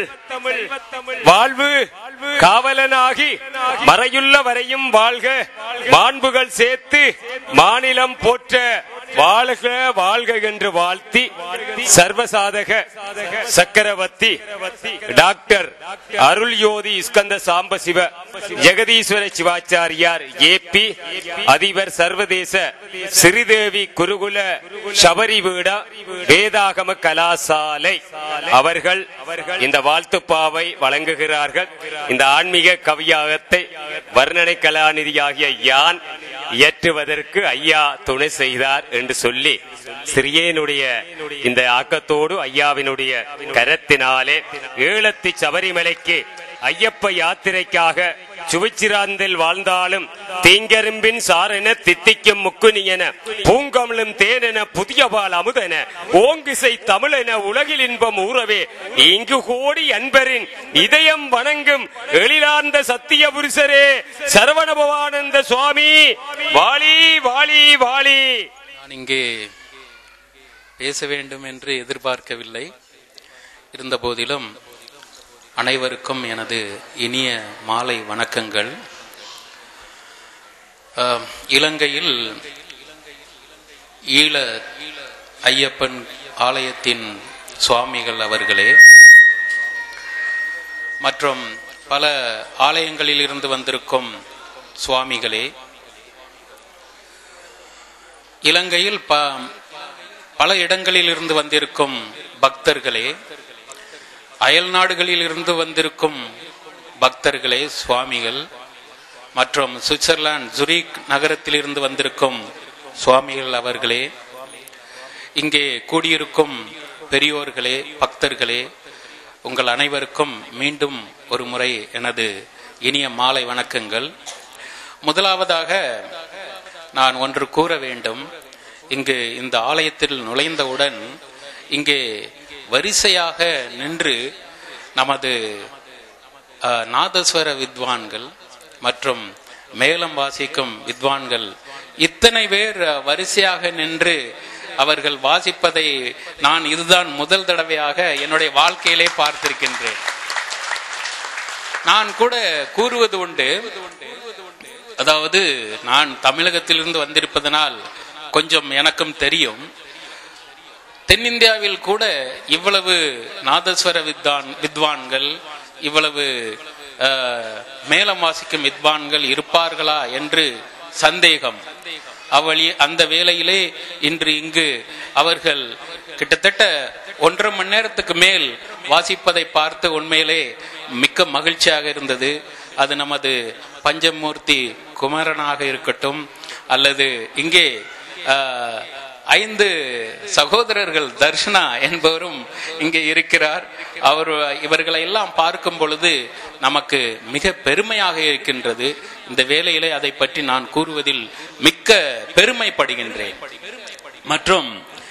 வாழ்வு காவலனாகி மறையுள்ள வரையும் வாழ்க. மாண்புகள் சேர்த்து மாநிலம் போற்ற வாழ்க வாழ்க என்று வாழ்த்தி சர்வசாதக சக்கரவர்த்தி டாக்டர் அருள் யோதி ஸ்கந்த சாம்பசிவ ஜெகதீஸ்வர சிவாச்சாரியார் ஏபி அதிபர் சர்வதேச ஸ்ரீதேவி குருகுல சபரி பீட வேதாகம கலாசாலை அவர்கள் இந்த வாழ்த்துப்பாவை வழங்குகிறார்கள். இந்த ஆன்மீக கவியாகத்தை வர்ணனை கலாநிதியாகிய யான் இயற்றுவதற்கு ஐயா துணை செய்தார் என்று சொல்லி சிறியனுடைய இந்த ஆக்கத்தோடு ஐயாவினுடைய கரத்தினாலே ஈழத்து சபரிமலைக்கு ஐயப்ப யாத்திரைக்காக சுவிச்சிராந்தில் வாழ்ந்தாலும் தீங்கரும்பின் சாரென தித்திக்கும் முக்குனியன பூங்கமலும் தேனென புதிய பால் அமுதென ஓங்கிசை தமிழென உலகில் இன்பம் ஊறவே இங்கு கோடி அன்பரின் இதயம் வணங்கும் எழிலார்ந்த சத்திய புருஷரே சரவண பவானந்த சுவாமி வாழி வாழி வாழி. நான் இங்கே பேச வேண்டும் என்று எதிர்பார்க்கவில்லை. இருந்த போதிலும் அனைவருக்கும் எனது இனிய மாலை வணக்கங்கள். இலங்கையில் ஈழ ஐயப்பன் ஆலயத்தின் சுவாமிகள் அவர்களே மற்றும் பல ஆலயங்களில் இருந்து வந்திருக்கும் சுவாமிகளே, இலங்கையில் ப பல இடங்களில் இருந்து வந்திருக்கும் பக்தர்களே, அயல் நாடுகளில் இருந்து வந்திருக்கும் பக்தர்களே, சுவாமிகள் மற்றும் சுவிட்சர்லாந்து ஜுரிக் நகரத்தில் இருந்து வந்திருக்கும் சுவாமிகள் அவர்களே, இங்கே கூடியிருக்கும் பெரியோர்களே, பக்தர்களே, உங்கள் அனைவருக்கும் மீண்டும் ஒரு முறை எனது இனிய மாலை வணக்கங்கள். முதலாவதாக நான் ஒன்று கூற வேண்டும். இங்கு இந்த ஆலயத்தில் நுழைந்தவுடன் இங்கே வரிசையாக நின்று நமது நாதஸ்வர வித்வான்கள் மற்றும் மேளம் வாசிக்கும் வித்வான்கள் இத்தனை பேர் வரிசையாக நின்று அவர்கள் வாசிப்பதை நான் இதுதான் முதல் தடவையாக என்னுடைய வாழ்க்கையிலே பார்த்திருக்கின்றேன். நான் கூட கூறுவது உண்டு, அதாவது நான் தமிழகத்திலிருந்து வந்திருப்பதனால் கொஞ்சம் எனக்கும் தெரியும். தென்னிந்தியாவில் கூட இவ்வளவு நாதஸ்வர வித்வான் வித்வான்கள் இவ்வளவு மேளம் வாசிக்கும் வித்வான்கள் இருப்பார்களா என்று சந்தேகம். அவளி அந்த வேளையிலே இன்று இங்கு அவர்கள் கிட்டத்தட்ட ஒன்றரை மணி நேரத்துக்கு மேல் வாசிப்பதை பார்த்து உண்மையிலே மிக்க மகிழ்ச்சியாக இருந்தது. அது நமது பஞ்சமூர்த்தி குமரனாக இருக்கட்டும் அல்லது இங்கே ஐந்து சகோதரர்கள் தர்ஷனா என்பவரும் இங்கே இருக்கிறார். அவர் இவர்களை எல்லாம் பார்க்கும் பொழுது நமக்கு மிக பெருமையாக இருக்கின்றது. இந்த வேளையிலே அதை பற்றி நான் கூறுவதில் மிக்க பெருமைப்படுகின்றேன். மற்றும்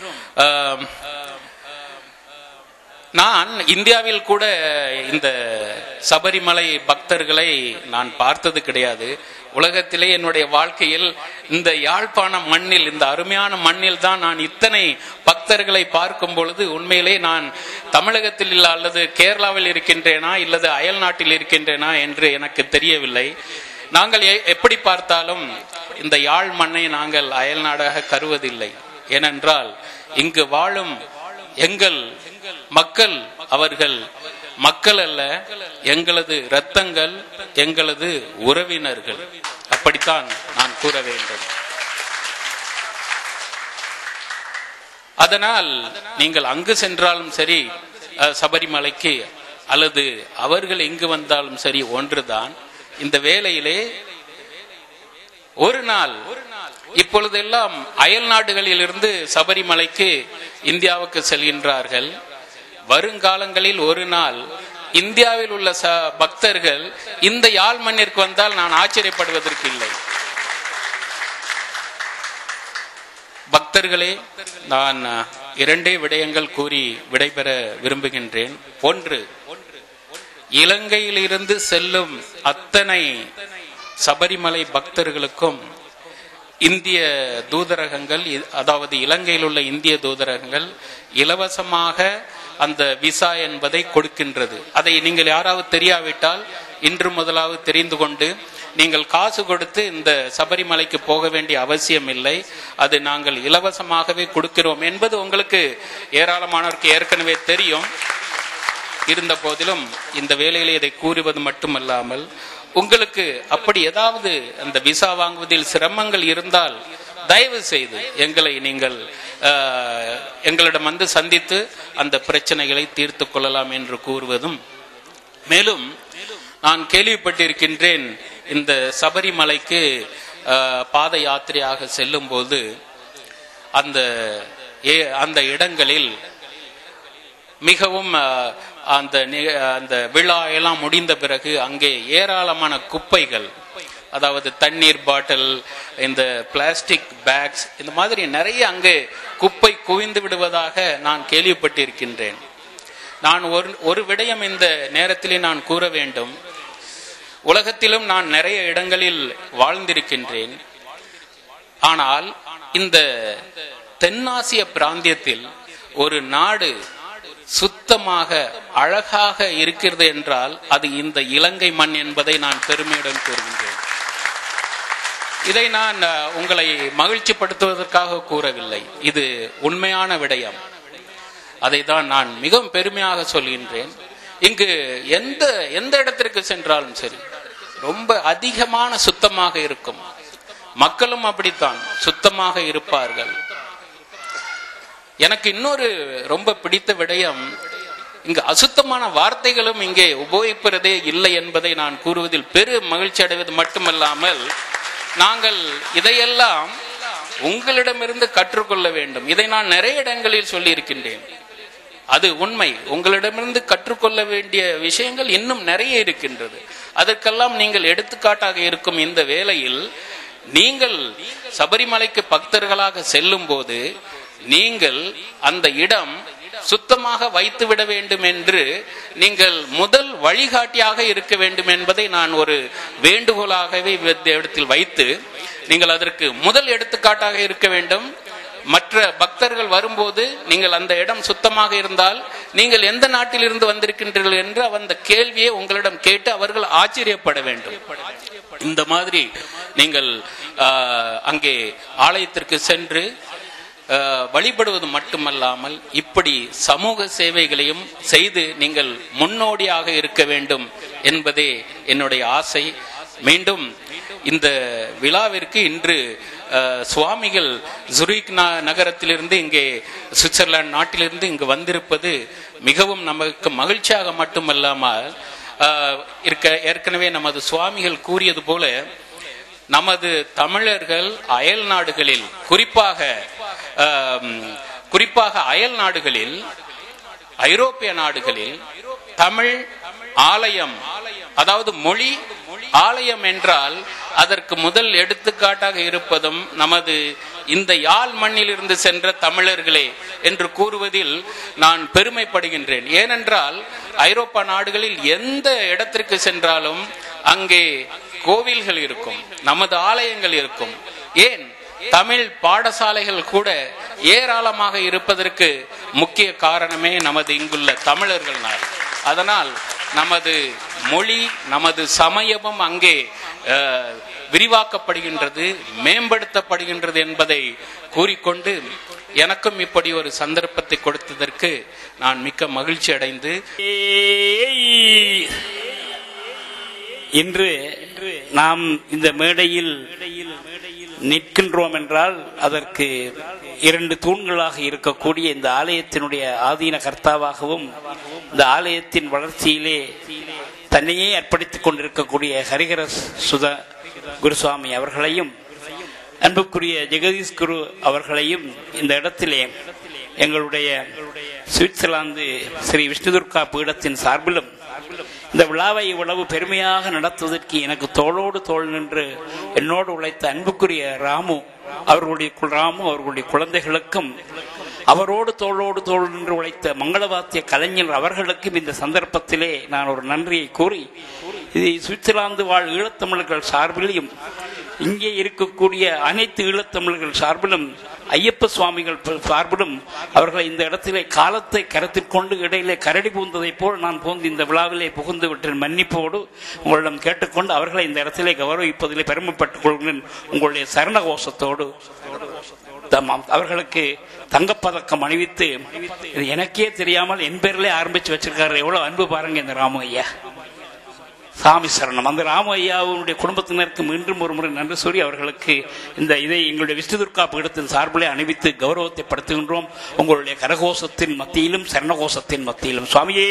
நான் இந்தியாவில் கூட இந்த சபரிமலை பக்தர்களை நான் பார்த்தது கிடையாது. உலகத்திலே என்னுடைய வாழ்க்கையில் இந்த யாழ்ப்பாண மண்ணில், இந்த அருமையான மண்ணில் தான் நான் இத்தனை பக்தர்களை பார்க்கும் பொழுது உண்மையிலே நான் தமிழகத்தில் இல்ல அல்லது கேரளாவில் இருக்கின்றேனா இல்லது அயல் நாட்டில் இருக்கின்றேனா என்று எனக்கு தெரியவில்லை. நாங்கள் எப்படி பார்த்தாலும் இந்த யாழ் மண்ணை நாங்கள் அயல் நாடாக கருவதில்லை. ஏனென்றால் இங்கு வாழும் எங்கள் மக்கள் அவர்கள் மக்கள் அல்ல, எங்களது இரத்தங்கள், எங்களது உறவினர்கள். அப்படித்தான் நான் கூற வேண்டும். அதனால் நீங்கள் அங்கு சென்றாலும் சரி சபரிமலைக்கு, அல்லது அவர்கள் இங்கு வந்தாலும் சரி ஒன்றுதான். இந்த வேளையிலே ஒரு நாள் இப்பொழுதெல்லாம் அயல் நாடுகளில் இருந்து சபரிமலைக்கு இந்தியாவுக்கு செல்கின்றார்கள். வருங்காலங்களில் ஒரு நாள் இந்தியாவில் உள்ள பக்தர்கள் இந்த யாழ் மண்ணிற்கு வந்தால் நான் ஆச்சரியப்படுவதற்கு இல்லை. பக்தர்களே, நான் இரண்டே விடயங்கள் கூறி விடைபெற விரும்புகின்றேன். ஒன்று, இலங்கையிலிருந்து செல்லும் அத்தனை சபரிமலை பக்தர்களுக்கும் இந்திய தூதரகங்கள், அதாவது இலங்கையில் உள்ள இந்திய தூதரகங்கள் இலவசமாக அந்த விசா என்பதை கொடுக்கின்றது. அதை நீங்கள் யாராவது தெரியாவிட்டால் இன்று முதலாவது தெரிந்து கொண்டு நீங்கள் காசு கொடுத்து இந்த சபரிமலைக்கு போக வேண்டிய அவசியம் இல்லை. அது நாங்கள் இலவசமாகவே கொடுக்கிறோம் என்பது உங்களுக்கு ஏராளமானவருக்கு ஏற்கனவே தெரியும். இருந்த போதிலும் இந்த வேளையிலே இதை கூறுவது மட்டுமல்லாமல், உங்களுக்கு அப்படி ஏதாவது அந்த விசா வாங்குவதில் சிரமங்கள் இருந்தால் தயவு செய்து எங்களை நீங்கள் எங்களிடம் வந்து சந்தித்து அந்த பிரச்சனைகளை தீர்த்து கொள்ளலாம் என்று கூறுவதும், மேலும் நான் கேள்விப்பட்டிருக்கின்றேன் இந்த சபரிமலைக்கு பாத யாத்திரையாக செல்லும் போது அந்த அந்த இடங்களில் மிகவும் அந்த அந்த விழா எல்லாம் முடிந்த பிறகு அங்கே ஏராளமான குப்பைகள், அதாவது தண்ணீர் பாட்டில், இந்த பிளாஸ்டிக் பேக்ஸ், இந்த மாதிரி நிறைய அங்கே குப்பை குவிந்து விடுவதாக நான் கேள்விப்பட்டிருக்கின்றேன். நான் ஒரு ஒரு விடயம் இந்த நேரத்திலே நான் கூற வேண்டும். உலகத்திலும் நான் நிறைய இடங்களில் வாழ்ந்திருக்கின்றேன். ஆனால் இந்த தென்னாசிய பிராந்தியத்தில் ஒரு நாடு சுத்தமாக அழகாக இருக்கிறது என்றால் அது இந்த இலங்கை மண் என்பதை நான் பெருமையுடன் கூறுகின்றேன். இதை நான் உங்களை மகிழ்ச்சி படுத்துவதற்காக கூறவில்லை, இது உண்மையான விடயம். அதை தான் நான் மிகவும் பெருமையாக சொல்கின்றேன். இங்கு எந்த எந்த இடத்திற்கு சென்றாலும் சரி ரொம்ப அதிகமான சுத்தமாக இருக்கும். மக்களும் அப்படித்தான் சுத்தமாக இருப்பார்கள். எனக்கு இன்னொரு ரொம்ப பிடித்த விடயம், இங்கு அசுத்தமான வார்த்தைகளும் இங்கே உபயோகிப்பதே இல்லை என்பதை நான் கூறுவதில் பெரு மகிழ்ச்சி அடைவது மட்டுமல்லாமல், நாங்கள் இதையெல்லாம் உங்களிடமிருந்து கற்றுக்கொள்ள வேண்டும். இதை நான் நிறைய இடங்களில் சொல்லி இருக்கின்றேன். அது உண்மை. உங்களிடமிருந்து கற்றுக்கொள்ள வேண்டிய விஷயங்கள் இன்னும் நிறைய இருக்கின்றது. அதற்கெல்லாம் நீங்கள் எடுத்துக்காட்டாக இருக்கும் இந்த வேளையில் நீங்கள் சபரிமலைக்கு பக்தர்களாக செல்லும் போது நீங்கள் அந்த இடம் சுத்தமாக வைத்து விட வேண்டும் என்று நீங்கள் முதல் வழிகாட்டியாக இருக்க வேண்டும் என்பதை நான் ஒரு வேண்டுகோளாகவே இடத்தில் வைத்து, நீங்கள் அதற்கு முதல் எடுத்துக்காட்டாக இருக்க வேண்டும். மற்ற பக்தர்கள் வரும்போது நீங்கள் அந்த இடம் சுத்தமாக இருந்தால் நீங்கள் எந்த நாட்டில் இருந்து வந்திருக்கின்றீர்கள் என்று அந்த கேள்வியை உங்களிடம் கேட்டு அவர்கள் ஆச்சரியப்பட வேண்டும். இந்த மாதிரி நீங்கள் அங்கே ஆலயத்திற்கு சென்று வழிபடுவது மட்டுமல்லாமல் இப்படி சமூக சேவைகளையும் செய்து நீங்கள் முன்னோடியாக இருக்க வேண்டும் என்பதே என்னுடைய ஆசை. மீண்டும் இந்த விழாவிற்கு இன்று சுவாமிகள் ஜுரிக் நகரத்திலிருந்து இங்கே சுவிட்சர்லாந்து நாட்டிலிருந்து இங்கு வந்திருப்பது மிகவும் நமக்கு மகிழ்ச்சியாக மட்டுமல்லாமல் இருக்க, ஏற்கனவே நமது சுவாமிகள் கூறியது போல நமது தமிழர்கள் அயல் நாடுகளில், குறிப்பாக குறிப்பாக அயல் நாடுகளில், ஐரோப்பிய நாடுகளில் தமிழ் ஆலயம், அதாவது மொழி ஆலயம் என்றால் அதற்கு முதல் எடுத்துக்காட்டாக இருப்பதும் நமது இந்த யாழ் மண்ணில் இருந்து சென்ற தமிழர்களே என்று கூறுவதில் நான் பெருமைப்படுகின்றேன். ஏனென்றால் ஐரோப்பா நாடுகளில் எந்த இடத்திற்கு சென்றாலும் அங்கே கோவில்கள் இருக்கும், நமது ஆலயங்கள் இருக்கும். ஏன் தமிழ் பாடசாலைகள் கூட ஏராளமாக இருப்பதற்கு முக்கிய காரணமே நமது இங்குள்ள தமிழர்கள். அதனால் நமது மொழி, நமது சமயமும் அங்கே விரிவாக்கப்படுகின்றது, மேம்படுத்தப்படுகின்றது என்பதை கூறிக்கொண்டு எனக்கும் இப்படி ஒரு சந்தர்ப்பத்தை கொடுத்ததற்கு நான் மிக்க மகிழ்ச்சி அடைந்து இன்று நாம் இந்த மேடையில் நிற்கின்றோம் என்றால் அதற்கு இரண்டு தூண்களாக இருக்கக்கூடிய இந்த ஆலயத்தினுடைய ஆதீன கர்த்தாவாகவும் இந்த ஆலயத்தின் வளர்ச்சியிலே தன்னையே அர்ப்பணித்துக் கொண்டிருக்கக்கூடிய ஹரிஹர சுதா குருசுவாமி அவர்களையும் அன்புக்குரிய ஜெகதீஷ் குரு அவர்களையும் இந்த இடத்திலே எங்களுடைய சுவிட்சர்லாந்து ஸ்ரீ விஷ்ணுதுர்கா பீடத்தின் சார்பிலும் இந்த விழாவை இவ்வளவு பெருமையாக நடத்துவதற்கு எனக்கு தோளோடு தோள் நின்று என்னோடு உழைத்த அன்புக்குரிய ராமு அவர்களுடைய ராமு அவர்களுடைய குழந்தைகளுக்கும் அவரோடு தோளோடு தோள் நின்று உழைத்த மங்களவாத்திய கலைஞர் அவர்களுக்கும் இந்த சந்தர்ப்பத்திலே நான் ஒரு நன்றியை கூறி, இது சுவிட்சர்லாந்து வாழ் ஈழத்தமிழர்கள் சார்பிலும் இங்கே இருக்கக்கூடிய அனைத்து ஈழத்தமிழர்கள் சார்பிலும் ஐயப்ப சுவாமிகள் சார்பிலும் அவர்களை இந்த இடத்திலே காலத்தை கருத்தில் கொண்டு இடையிலே கரடி பூந்ததை போல் நான் போந்து இந்த விழாவிலே புகுந்து விட்டேன். மன்னிப்போடு உங்களிடம் கேட்டுக்கொண்டு அவர்களை இந்த இடத்திலே கௌரவிப்பதிலே பெருமைப்பட்டுக் கொள்கிறேன். உங்களுடைய சரண கோஷத்தோடு அவர்களுக்கு தங்கப்பதக்கம் அணிவித்து, எனக்கே தெரியாமல் என் பேரிலே ஆரம்பிச்சு வச்சிருக்காரு. எவ்வளவு அன்பு பாருங்க இந்த ராமு ஐயா. சாமி சரணம். அந்த ராம ஐயாவுடைய குடும்பத்தினருக்கு மீண்டும் ஒரு முறை நன்றி சொல்லி அவர்களுக்கு இந்த இதை எங்களுடைய விஷ்ணுதுர்கா பீடத்தின் சார்பிலே அணிவித்து கௌரவத்தை படுத்துகின்றோம். உங்களுடைய கரகோஷத்தின் மத்தியிலும் சரணகோஷத்தின் மத்தியிலும் சுவாமியே.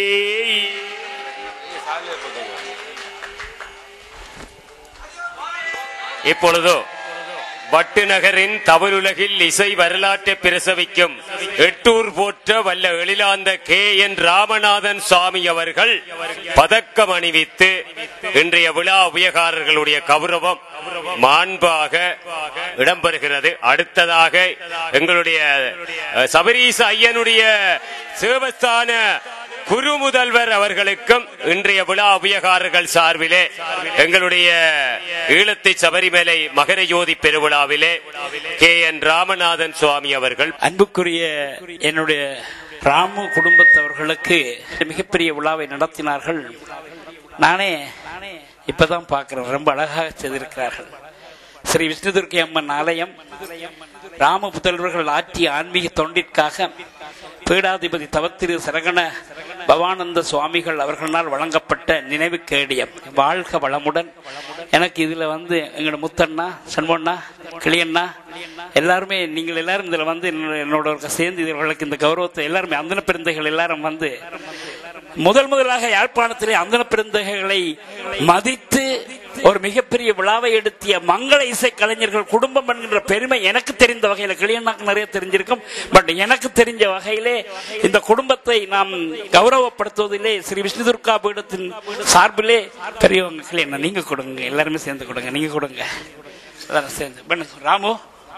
இப்பொழுதோ வட்டு நகரின் தமிழுலகில் இசை வரலாற்றை பிரசவிக்கும் எட்டூர் போற்ற வல்ல எழிலாந்த கே என் ராமநாதன் சுவாமி அவர்கள் பதக்கம் அணிவித்து இன்றைய விழா உபயகாரர்களுடைய கௌரவம் மாண்பாக இடம்பெறுகிறது. அடுத்ததாக எங்களுடைய சபரீச ஐயனுடைய தேவஸ்தான குரு முதல்வர் அவர்களுக்கும் இன்றைய விழா உபயகாரர்கள் சார்பிலே எங்களுடைய ஈழத்தை சபரிமலை மகர ஜோதி பெருவிழாவிலே கே என் ராமநாதன் சுவாமி அவர்கள், அன்புக்குரிய என்னுடைய ராமு குடும்பத்தவர்களுக்கு மிகப்பெரிய விழாவை நடத்தினார்கள். நானே இப்பதான் பார்க்கிறேன், ரொம்ப அழகாக செய்திருக்கிறார்கள். ஸ்ரீ விஷ்ணுதுர்க்கை அம்மன் ஆலயம் ராம புதல்வர்கள் ஆற்றிய ஆன்மீக தொண்டிற்காக பீடாதிபதி தவத்திரு சரகண பவானந்த சுவாமிகள் அவர்களால் வழங்கப்பட்ட நினைவு கேடியம். வாழ்க வளமுடன். எனக்கு இதுல வந்து எங்களோட முத்தண்ணா, சண்முகண்ணா, கிளியண்ணா எல்லாருமே, நீங்கள் எல்லாரும் இதுல வந்து என்னோட சேர்ந்து இவர்களுக்கு இந்த கௌரவத்தை எல்லாருமே அந்தன பெருந்தைகள் எல்லாரும் வந்து முதல் முதலாக யாழ்ப்பாணத்திலே அந்தன பெருந்தகைகளை மதித்து ஒரு மிகப்பெரிய விழாவை எடுத்திய மங்கள இசை கலைஞர்கள் குடும்பம் என்கின்ற பெருமை எனக்கு தெரிந்த வகையில, கிளியண்ணாக்கு நிறைய தெரிஞ்சிருக்கும், பட் எனக்கு தெரிஞ்ச வகையிலே இந்த குடும்பத்தை நாம் கௌரவப்படுத்துவதிலே ஸ்ரீ விஷ்ணுதுர்கா பீடத்தின் சார்பிலே பெரியவங்க கிளியண்ணா நீங்க கொடுங்க, எல்லாருமே சேர்ந்து கொடுங்க, நீங்க கொடுங்க எல்லாரும் சேர்ந்து. ராமு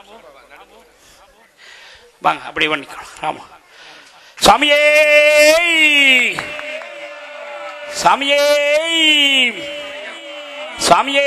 வாங்க, அப்படி பண்ணிக்கணும். ராமு சாமியே சாமியே சாமியே.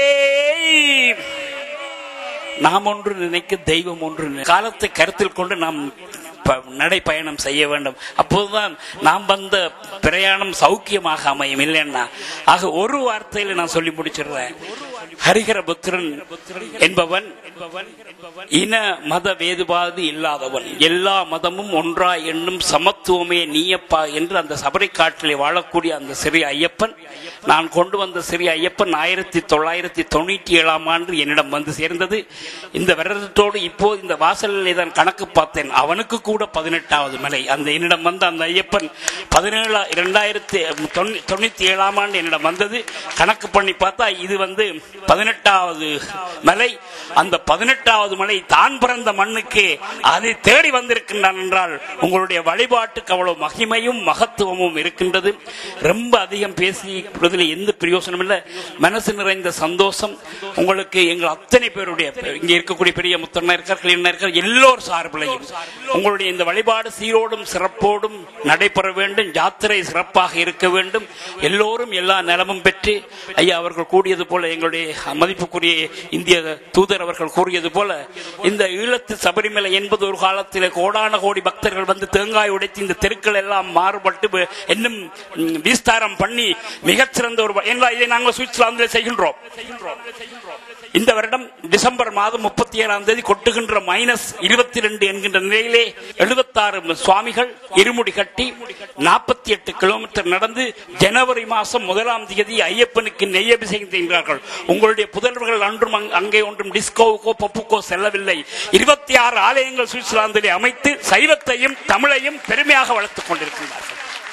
நாம் ஒன்று நினைக்க தெய்வம் ஒன்று. காலத்தை கருத்தில் கொண்டு நாம் நடைப்பயணம் செய்ய வேண்டும். அப்போதுதான் நாம் வந்த பிரயாணம் சௌக்கியமாக அமையும். இல்லைன்னா ஆக ஒரு வார்த்தையில நான் சொல்லி முடிச்சிடுறேன். ஹரிஹரபுத்திரன் என்பவன் இன மத வேறுபாடு இல்லாதவன், எல்லா மதமும் ஒன்றா என்னும் சமத்துவமே நீயப்பா என்று அந்த சபரி காட்டிலே வாழக்கூடிய அந்த சிறிய ஐயப்பன், நான் கொண்டு வந்த சிறிய ஐயப்பன் ஆயிரத்தி தொள்ளாயிரத்தி தொண்ணூற்றி ஏழாம் ஆண்டு என்னிடம் வந்து சேர்ந்தது. இந்த விரதத்தோடு இப்போது இந்த வாசலிலே தான் கணக்கு பார்த்தேன், அவனுக்கு கூட பதினெட்டாவது மலை. அந்த என்னிடம் வந்த அந்த ஐயப்பன் பதினேழு இரண்டாயிரத்தி தொண்ணூத்தி ஏழாம் ஆண்டு என்னிடம் வந்தது. கணக்கு பண்ணி பார்த்தா இது வந்து பதினெட்டாவது மலை. அந்த பதினெட்டாவது மலை தான் பிறந்த மண்ணுக்கு அதை தேடி வந்திருக்கின்றான் என்றால் உங்களுடைய வழிபாட்டுக்கு அவ்வளவு மகிமையும் மகத்துவமும் இருக்கின்றது. ரொம்ப அதிகம் பேசியதில் எந்த பிரயோசனம் இல்லை. மனசு நிறைந்த சந்தோஷம் உங்களுக்கு. எங்கள் அத்தனை பேருடைய இங்க இருக்கக்கூடிய பெரிய முத்தண்ணா இருக்கார்கள், என்ன இருக்கார், எல்லோர் சார்பிலையும் உங்களுடைய இந்த வழிபாடு சீரோடும் சிறப்போடும் நடைபெற வேண்டும். யாத்திரை சிறப்பாக இருக்க வேண்டும். எல்லோரும் எல்லா நலமும் பெற்று ஐயா அவர்கள் கூடியது போல, எங்களுடைய மதிப்புக்குரிய இந்திய தூதர் அவர்கள் கூறியது போல, இந்த ஈழத்து சபரிமலை என்பது ஒரு காலத்தில் கோடான கோடி பக்தர்கள் வந்து தேங்காய் உடைத்து இந்த தெருக்கள் எல்லாம் மாறுபட்டு இன்னும் விஸ்தாரம் பண்ணி மிகச்சிறந்த ஒரு இதை நாங்கள் சுவிட்சர்லாந்தில் செய்கின்றோம். இந்த வருடம் டிசம்பர் மாதம் முப்பத்தி ஏழாம் தேதி கொட்டுகின்ற மைனஸ் இருபத்தி ரெண்டு என்கின்ற நிலையிலே எழுபத்தி ஆறு சுவாமிகள் இருமுடி கட்டி நாற்பத்தி எட்டு கிலோமீட்டர் நடந்து ஜனவரி மாசம் முதலாம் தேதி ஐயப்பனுக்கு நெய் அபிஷேகம் செய்கிறார்கள். உங்களுடைய புதல்வர்கள் அன்றும் அங்கே ஒன்றும் டிஸ்கோவுக்கோ பப்புக்கோ செல்லவில்லை. இருபத்தி ஆறு ஆலயங்கள் சுவிட்சர்லாந்திலே அமைத்து சைவத்தையும் தமிழையும் பெருமையாக வளர்த்துக் கொண்டிருக்கிறார்கள்.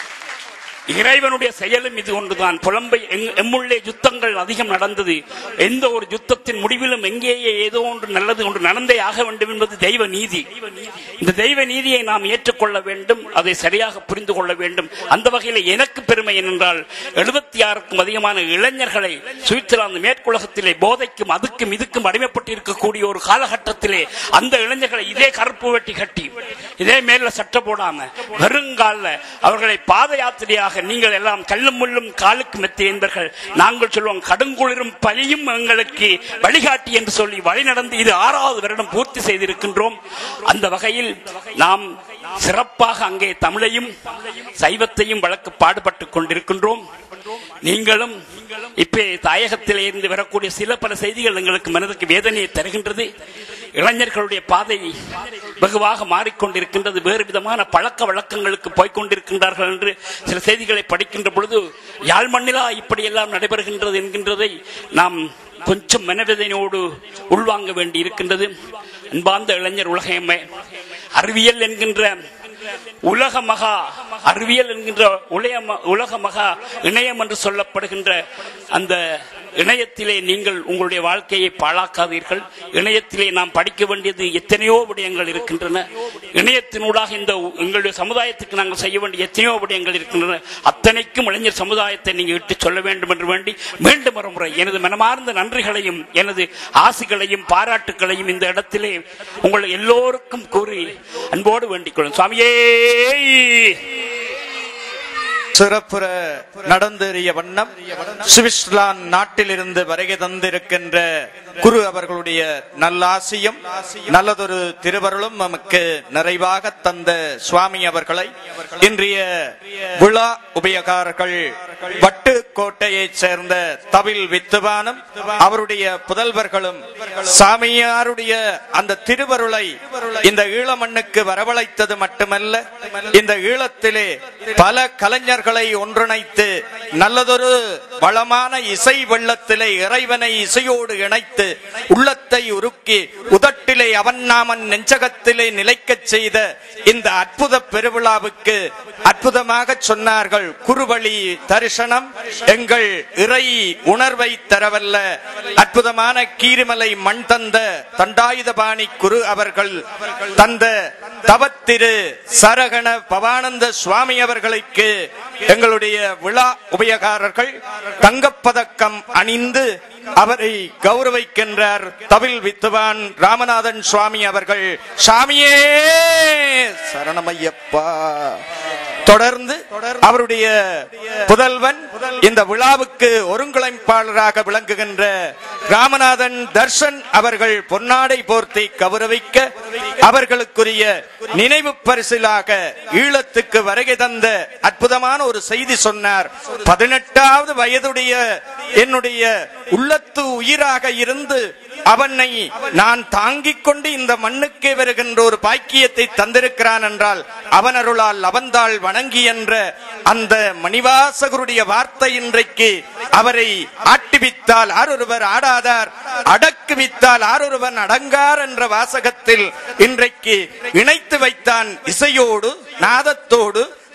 இறைவனுடைய செயலும் இது ஒன்றுதான். புலம்பை எம்முள்ளே யுத்தங்கள் அதிகம் நடந்தது. எந்த ஒரு யுத்தத்தின் முடிவிலும் எங்கேயே ஏதோ ஒன்று நல்லது ஒன்று நடந்தே ஆக வேண்டும் என்பது தெய்வ நீதி. இந்த தெய்வ நீதியை நாம் ஏற்றுக்கொள்ள வேண்டும், அதை சரியாக புரிந்து கொள்ள வேண்டும். அந்த வகையில் எனக்கு பெருமை என்னென்றால் எழுபத்தி ஆறுக்கும் அதிகமான இளைஞர்களை சுவிட்சர்லாந்து மேற்குலகத்திலே போதைக்கும் அதுக்கும் இதுக்கும் அடிமைப்பட்டு இருக்கக்கூடிய ஒரு காலகட்டத்திலே அந்த இளைஞர்களை இதே கருப்பு வெட்டி கட்டி இதே மேல சட்டை போடாம வெறுங்கால அவர்களை பாத யாத்திரையாக நீங்கள் எல்லாம் கல்லும் முள்ளும் காலுக்கு மெத்தை என்பர்கள். நாங்கள் சொல்லுவோம் கடுங்குளிரும் பலியும் எங்களுக்கு வழிகாட்டி என்று சொல்லி வழி நடந்து இது ஆறாவது வருடம் பூர்த்தி செய்திருக்கின்றோம். அந்த வகையில் நாம் சிறப்பாக அங்கே தமிழையும் சைவத்தையும் வழக்கு பாடுபட்டுக் கொண்டிருக்கின்றோம். நீங்களும் இப்ப தாயகத்திலே இருந்து வரக்கூடிய சில பல செய்திகள் எங்களுக்கு மனதுக்கு வேதனையை தருகின்றது. இளைஞர்களுடைய பாதை வெகுவாக மாறிக்கொண்டிருக்கின்றது. வேறு விதமான பழக்க வழக்கங்களுக்கு போய்கொண்டிருக்கின்றார்கள் என்று சில செய்திகளை படிக்கின்ற பொழுது யாழ் மண்ணிலா இப்படி எல்லாம் நடைபெறுகின்றது என்கின்றதை நாம் கொஞ்சம் மனவேதனையோடு உள்வாங்க வேண்டி இருக்கின்றது. அன்பார்ந்த இளைஞர் உலகமே, அறிவியல் என்கின்ற உலக மகா அறிவியல் என்கின்ற உலக மகா இணையம் என்று சொல்லப்படுகின்ற அந்த இணையத்திலே நீங்கள் உங்களுடைய வாழ்க்கையை பாழாக்காதீர்கள். இணையத்திலே நாம் படிக்க வேண்டியது எத்தனையோ விடயங்கள் இருக்கின்றன. இணையத்தினூடாக இந்த எங்களுடைய சமுதாயத்துக்கு நாங்கள் செய்ய வேண்டிய எத்தனையோ விடயங்கள் இருக்கின்றன. அத்தனைக்கும் இளைஞர் சமுதாயத்தை நீங்கள் இட்டு சொல்ல வேண்டும் என்று வேண்டி மீண்டும் ஒரு முறை எனது மனமார்ந்த நன்றிகளையும் எனது ஆசிகளையும் பாராட்டுகளையும் இந்த இடத்திலே உங்கள் எல்லோருக்கும் கூறி அன்போடு வேண்டிக் கொள்ளும். சுவாமியே சிறப்புற நடந்தேறிய வண்ணம் சுவிட்சர்லாந்து நாட்டிலிருந்து வருகை தந்திருக்கின்ற குரு அவர்களுடைய நல்லாசியும் நல்லதொரு திருவருளும் நமக்கு நிறைவாக தந்த சுவாமி அவர்களை இன்றைய விழா உபயகாரர்கள் வட்டுக்கோட்டையை சேர்ந்த தவில் வித்துவானும் அவருடைய புதல்வர்களும் சாமியாருடைய அந்த திருவருளை இந்த ஈழ மண்ணுக்கு வரவழைத்தது மட்டுமல்ல, இந்த ஈழத்திலே பல கலைஞர்களை ஒன்றிணைத்து நல்லதொரு வளமான இசை வெள்ளத்திலே இறைவனை இசையோடு இணைத்து உள்ளத்தை உருக்கி உதட்டிலே அவன் நாமன் நெஞ்சகத்திலே நிலைக்கச் செய்த இந்த அற்புத பெருவிழாவுக்கு அற்புதமாக சொன்னார்கள், குருவழி தரிசனம் எங்கள் இறை உணர்வை தரவல்ல அற்புதமான கீரிமலை மண் தந்த தண்டாயுதபாணி குரு அவர்கள் தந்த தவத்திரு சரகண பவானந்த சுவாமி அவர்களுக்கு எங்களுடைய விழா உபயகாரர்கள் தங்கப்பதக்கம் அணிந்து அவரை கௌரவிக்கின்றார் தவில் வித்துவான் ராமநாதன் சுவாமி அவர்கள். சாமியே சரணமையப்பா. தொடர்ந்து அவருடைய புதல்வன் இந்த விழாவுக்கு ஒருங்கிணைப்பாளராக விளங்குகின்ற ராமநாதன் தர்ஷன் அவர்கள் பொன்னாடை போர்த்தி கௌரவிக்க அவர்களுக்குரிய நினைவு பரிசிலாக ஈழத்துக்கு வருகை தந்த அற்புதமான ஒரு செய்தி சொன்னார். பதினெட்டாவது வயதுடைய என்னுடைய உள்ளத்து உயிராக இருந்து அவனை நான் தாங்கிக் கொண்டு இந்த மண்ணுக்கு வருகின்ற ஒரு பாக்கியத்தை தந்திருக்கிறான் என்றால் அவன் அருளால் அவன்தாள் வணங்கி என்ற அந்த மணிவாசகருடைய வார்த்தை இன்றைக்கு அவரை ஆட்டுவித்தால் ஆரொருவர் ஆடாதார், அடக்குவித்தால் ஆரொருவன் அடங்கார் என்ற வாசகத்தில் இன்றைக்கு இணைத்து வைத்தான். இசையோடு நாதத்தோடு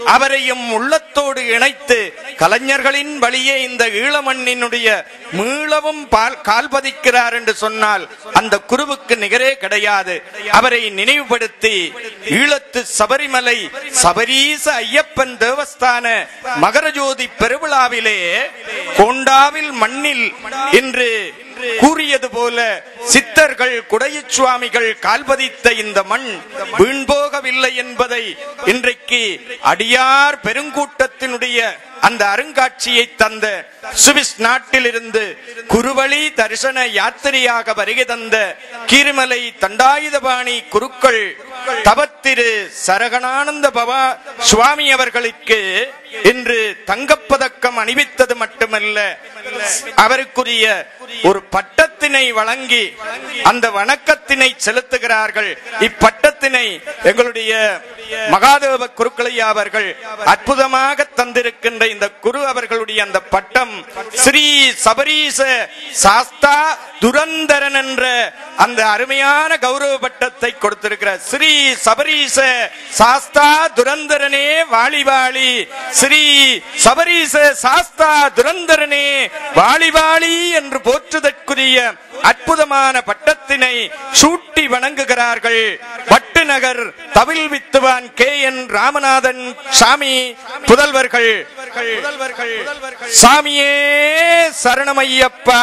அவரையும் உள்ளத்தோடு இணைத்து கலைஞர்களின் வழியே இந்த ஈழமண்ணினுடைய மீளவும் கால்பதிக்கிறார் என்று சொன்னால் அந்த குருவுக்கு நிகரே கிடையாது. அவரை நினைவுபடுத்தி ஈழத்து சபரிமலை சபரீச ஐயப்பன் தேவஸ்தான மகரஜோதி பெருவிழாவிலே கோண்டாவில் மண்ணில் இன்று கூறியது போல சித்தர்கள் குடையுச் சுவாமிகள் கால்பதித்த இந்த மண் வீண்போகவில்லை என்பதை இன்றைக்கு அடியார் பெருங்கூட்டத்தினுடைய அந்த அருங்காட்சியை தந்த சுவிஸ் நாட்டில் இருந்து குருவழி தரிசன யாத்திரையாக வருகை தந்த கீரிமலை தண்டாயுதபாணி குருக்கள் தவத்திரு சரகணானந்த பவா சுவாமி அவர்களுக்கு இன்று தங்கப்பதக்கம் அணிவித்தது மட்டுமல்ல, அவருக்குரிய ஒரு பட்டத்தினை வழங்கி அந்த வணக்கத்தினை செலுத்துகிறார்கள். இப்பட்டத்தினை எங்களுடைய மகாதேவ குருக்களையா அவர்கள் அற்புதமாக தந்திருக்கின்ற இந்த குரு அவர்களுடைய அந்த பட்டம் ஸ்ரீ சபரீச சாஸ்தா துரந்தரன் என்ற அந்த அருமையான கௌரவ பட்டத்தை கொடுத்திருக்கிறார். ஸ்ரீ சபரீச சாஸ்தா துரந்தரனே வாழி வாழி, ஸ்ரீ சபரீச சாஸ்தா துரந்தரனே வாழி வாழி என்று போற்றுதற்குரிய அற்புதமான பட்டத்தினை சூட்டி வணங்குகிறார்கள். வட்டுநகர் தவில் வித்துவான் கே என் ராமநாதன் சாமி புதல்வர்கள். சாமியே சரணமையப்பா.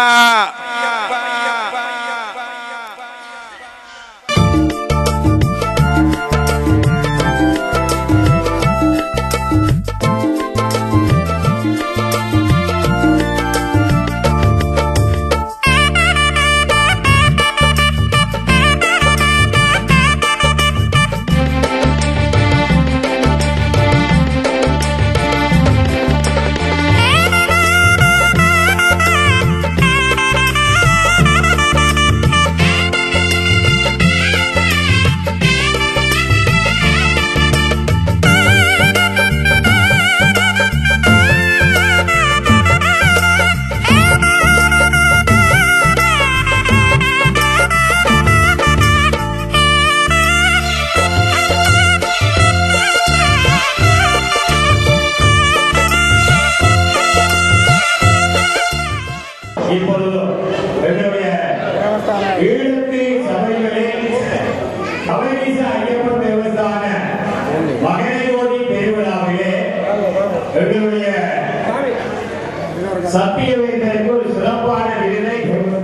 சத்தியவேந்தருக்கு ஒரு சிறப்பான விருதை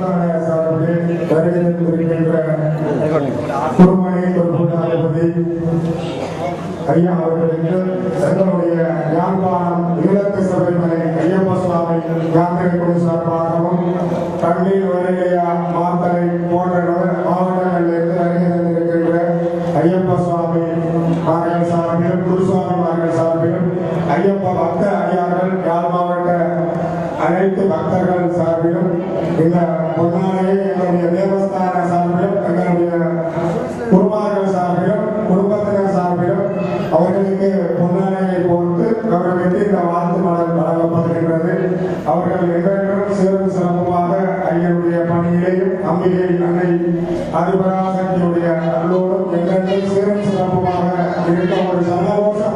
ஐயா அவர்களுக்கு எங்களுடைய யாழ்ப்பாணம் ஈழத்து சபரிமலை ஐயப்ப சுவாமி யாத்திரை குழு சார்பாகவும் கண்ணீர் வரையா மாத்தரை போன்ற மாவட்டங்களிலிருந்து வருகை தந்திருக்கின்ற ஐயப்ப சுவாமி மார்கள் சார்பிலும் குருசுவாமி மார்கள் சார்பிலும் ஐயப்ப பக்த ஐயார்கள் யாழ் மாவட்ட அனைத்து பக்தர்கள் சார்பிலும் இந்த பொன்னாளையை எங்களுடைய தேவஸ்தான சார்பிலும் எங்களுடைய குருமார்கள் சார்பிலும் குடும்பத்தினர் சார்பிலும் அவர்களுக்கு பொன்னாளையை போட்டு அவர்களுக்கு இந்த வாழ்த்து மலர் வழங்கப்படுகின்றது. அவர்கள் என்றென்றும் சிறப்பு சிறப்புமாக ஐயனுடைய பணியிலேயும் அம்பிகை அன்னை அதிபராசக்தியுடைய அருளோடும் என்றென்றும் சிறப்பு சிறப்புமாக இருக்க ஒரு சந்தோஷம்.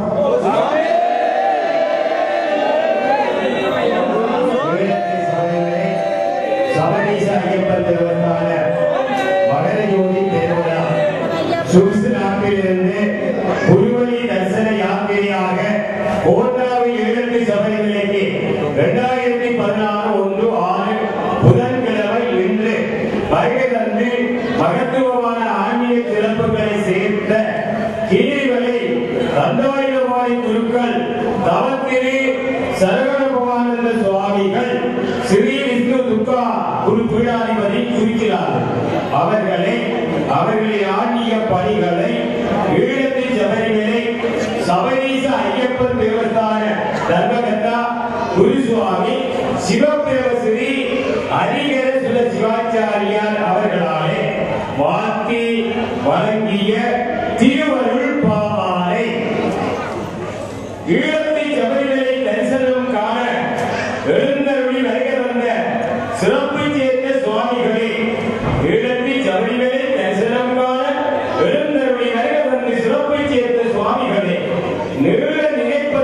சுவிஸ் நாட்டிலிருந்து புலிவழி தரிசன யாத்திரையாக கோண்டாவில் ஈழத்து சபரிமலைக்கு இரண்டாயிரத்தி பதினாறு ஒன்று ஆறு புதன்கிழமை இன்று வருகை தந்து மகத்துவமான ஆன்மீக சிறப்புகளை சேர்த்த கீரிமலை தண்டாயுதபாணி குருக்கள் தவத்திரு சரகணபவானந்த சுவாமிகள் ஸ்ரீ விஷ்ணு துக்கா குரு பீடாதிபதி குறிக்கிறார்கள். அவர்களை அவர்களின் ஆன்மீக பணிகளை ஈழத்து சபரிமலை சபரீச ஐயப்பன் தேவஸ்தான தர்மகர்த்தா குருசுவாமி சிவபிரவஸ்ரீ ஹரிகர சுல சிவாச்சாரியார் அவர்களாலே வாக்கி வழங்கிய திருவருள் பாமாலை ஈழத்து சபரிமலை தரிசனம் காண எழுந்தருளி வருகை வந்த சிறப்பு சேர்ந்த சுவாமிகளே, ஈழத்து சபரிமலை தரிசனம் காண எழுந்தருளி வருகை வந்து சிறப்பு சேர்ந்த சுவாமிகளே, நீள நினைப்ப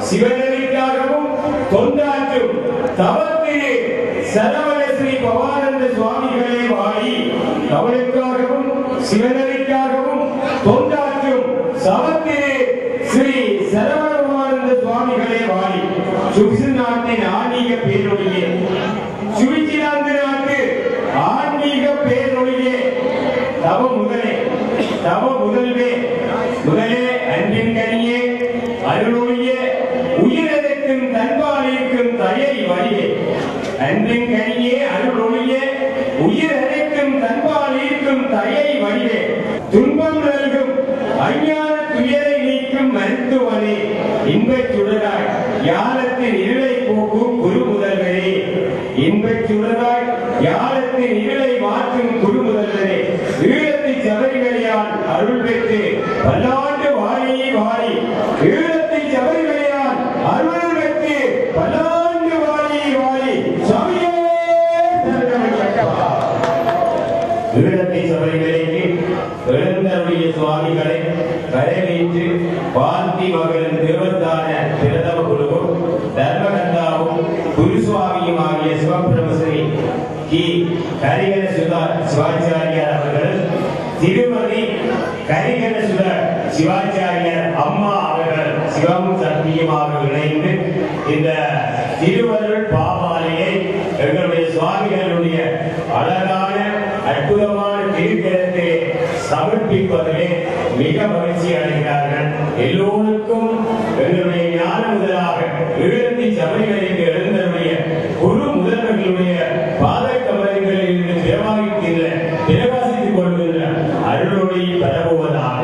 சிவனடிக்காகவும் தொண்டாற்றும் தவத்திரு சரவண ஸ்ரீ பவானந்த சுவாமிகளே வாழி. அவளுக்காகவும் சிவனடிக்காகவும் தொண்டாற்றும் சவத்திரு ஸ்ரீ சரவண பவானந்த சுவாமிகளே வாழி. சுவிசு நாட்டின் ஆன்மீக பேரொழியே, சுவிட்சர்லாந்து நாட்டு ஆன்மீக பேரொழியே, தவ முதலே தவ முதல்வே முதலே அன்பின் கனியே அருளொழியே உயிரிழக்கும் தன்பாலிக்கும் தயை வழியே. அன்பின் கனியே அருளொழியே உயிரிழக்கும் தன்பாலிக்கும் தயை வழியே. துன்பம் நல்கும் அஞ்ஞான துயரை நீக்கும் மருத்துவனே, இன்பச் சுடராய் ஞானத்தின் இருளை போக்கும் குரு முதல்வரே. இன்பச் சுடராய் ஞானத்தின் இருளை மாற்றும் குரு முதல்வரே. ஈழத்து சபரிமலையால் அருள் பெற்று பல்லாண்டு வாழி வாழி. ஈழத்து சபரிமலையால் அருள் பெற்று பல்லாண்டு வாழி வாழி. சாமியே சரணமையப்பா. ஈழத்தை சபரிமலைக்கு எழுந்தருளிய சுவாமிகளை வரவேற்று வாழ்த்தி மகளின் தேவதான பிரதம குழுவும் தர்மகந்தாவும் குருசுவாமியும் ஆகிய சிவபிரமஸ்ரீ கி கரிகர சுதா சிவாச்சாரியார் அவர்கள், திருமதி கரிகர சுத சிவாச்சாரியார் அம்மா அவர்கள் சிவமும் சக்தியுமாக இணைந்து இந்த திருவருள் பாமாலையை எங்களுடைய சுவாமிகளுடைய அழகான அற்புதமான திருக்கரத்தை சமர்ப்பிப்பதிலே மிக மகிழ்ச்சி அடைகிறார்கள். எல்லோருக்கும் எங்களுடைய ஞான முதலாக ஈழத்தி சபரிமலைக்கு எழுந்தருடைய குரு முதல்வர்களுடைய பாத கமலங்களில் இருந்து பிரவாகிக்கின்ற பிரகாசித்துக் கொள்கின்ற அருளொளி பரவுவதாக.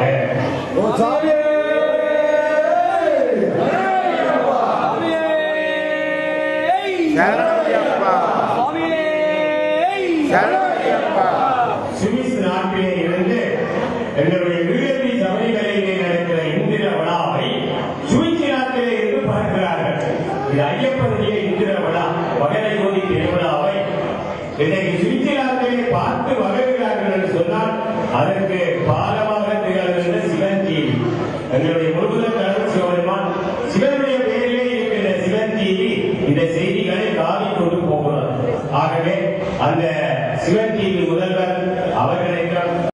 சுவிஸ் நாட்டிலே இருந்து எங்களுடைய ஈழத்தி சபரிமலையிலே நடக்கிற இந்திர விழாவை சுவிஸ் நாட்டிலே இருந்து பார்க்கிறார்கள். இது ஐயப்பனுடைய இந்திர விழா, மகனை கோதி திருவிழாவை இன்றைக்கு சுவிட்சர்லாந்திலே பார்த்து மகிழ்கிறார்கள் என்று சொன்னால் அதற்கு பாலமாக திகழ்கின்ற சிவன் டிவி. எங்களுடைய முழுவதும் கடவுள் சிவபெருமான் சிவனுடைய பெயரிலே இருக்கின்ற சிவன் டிவி இந்த செய்திகளை காவி கொண்டு போகிறார். ஆகவே அந்த சிவன் டிவி முதல்வர் அவர்களை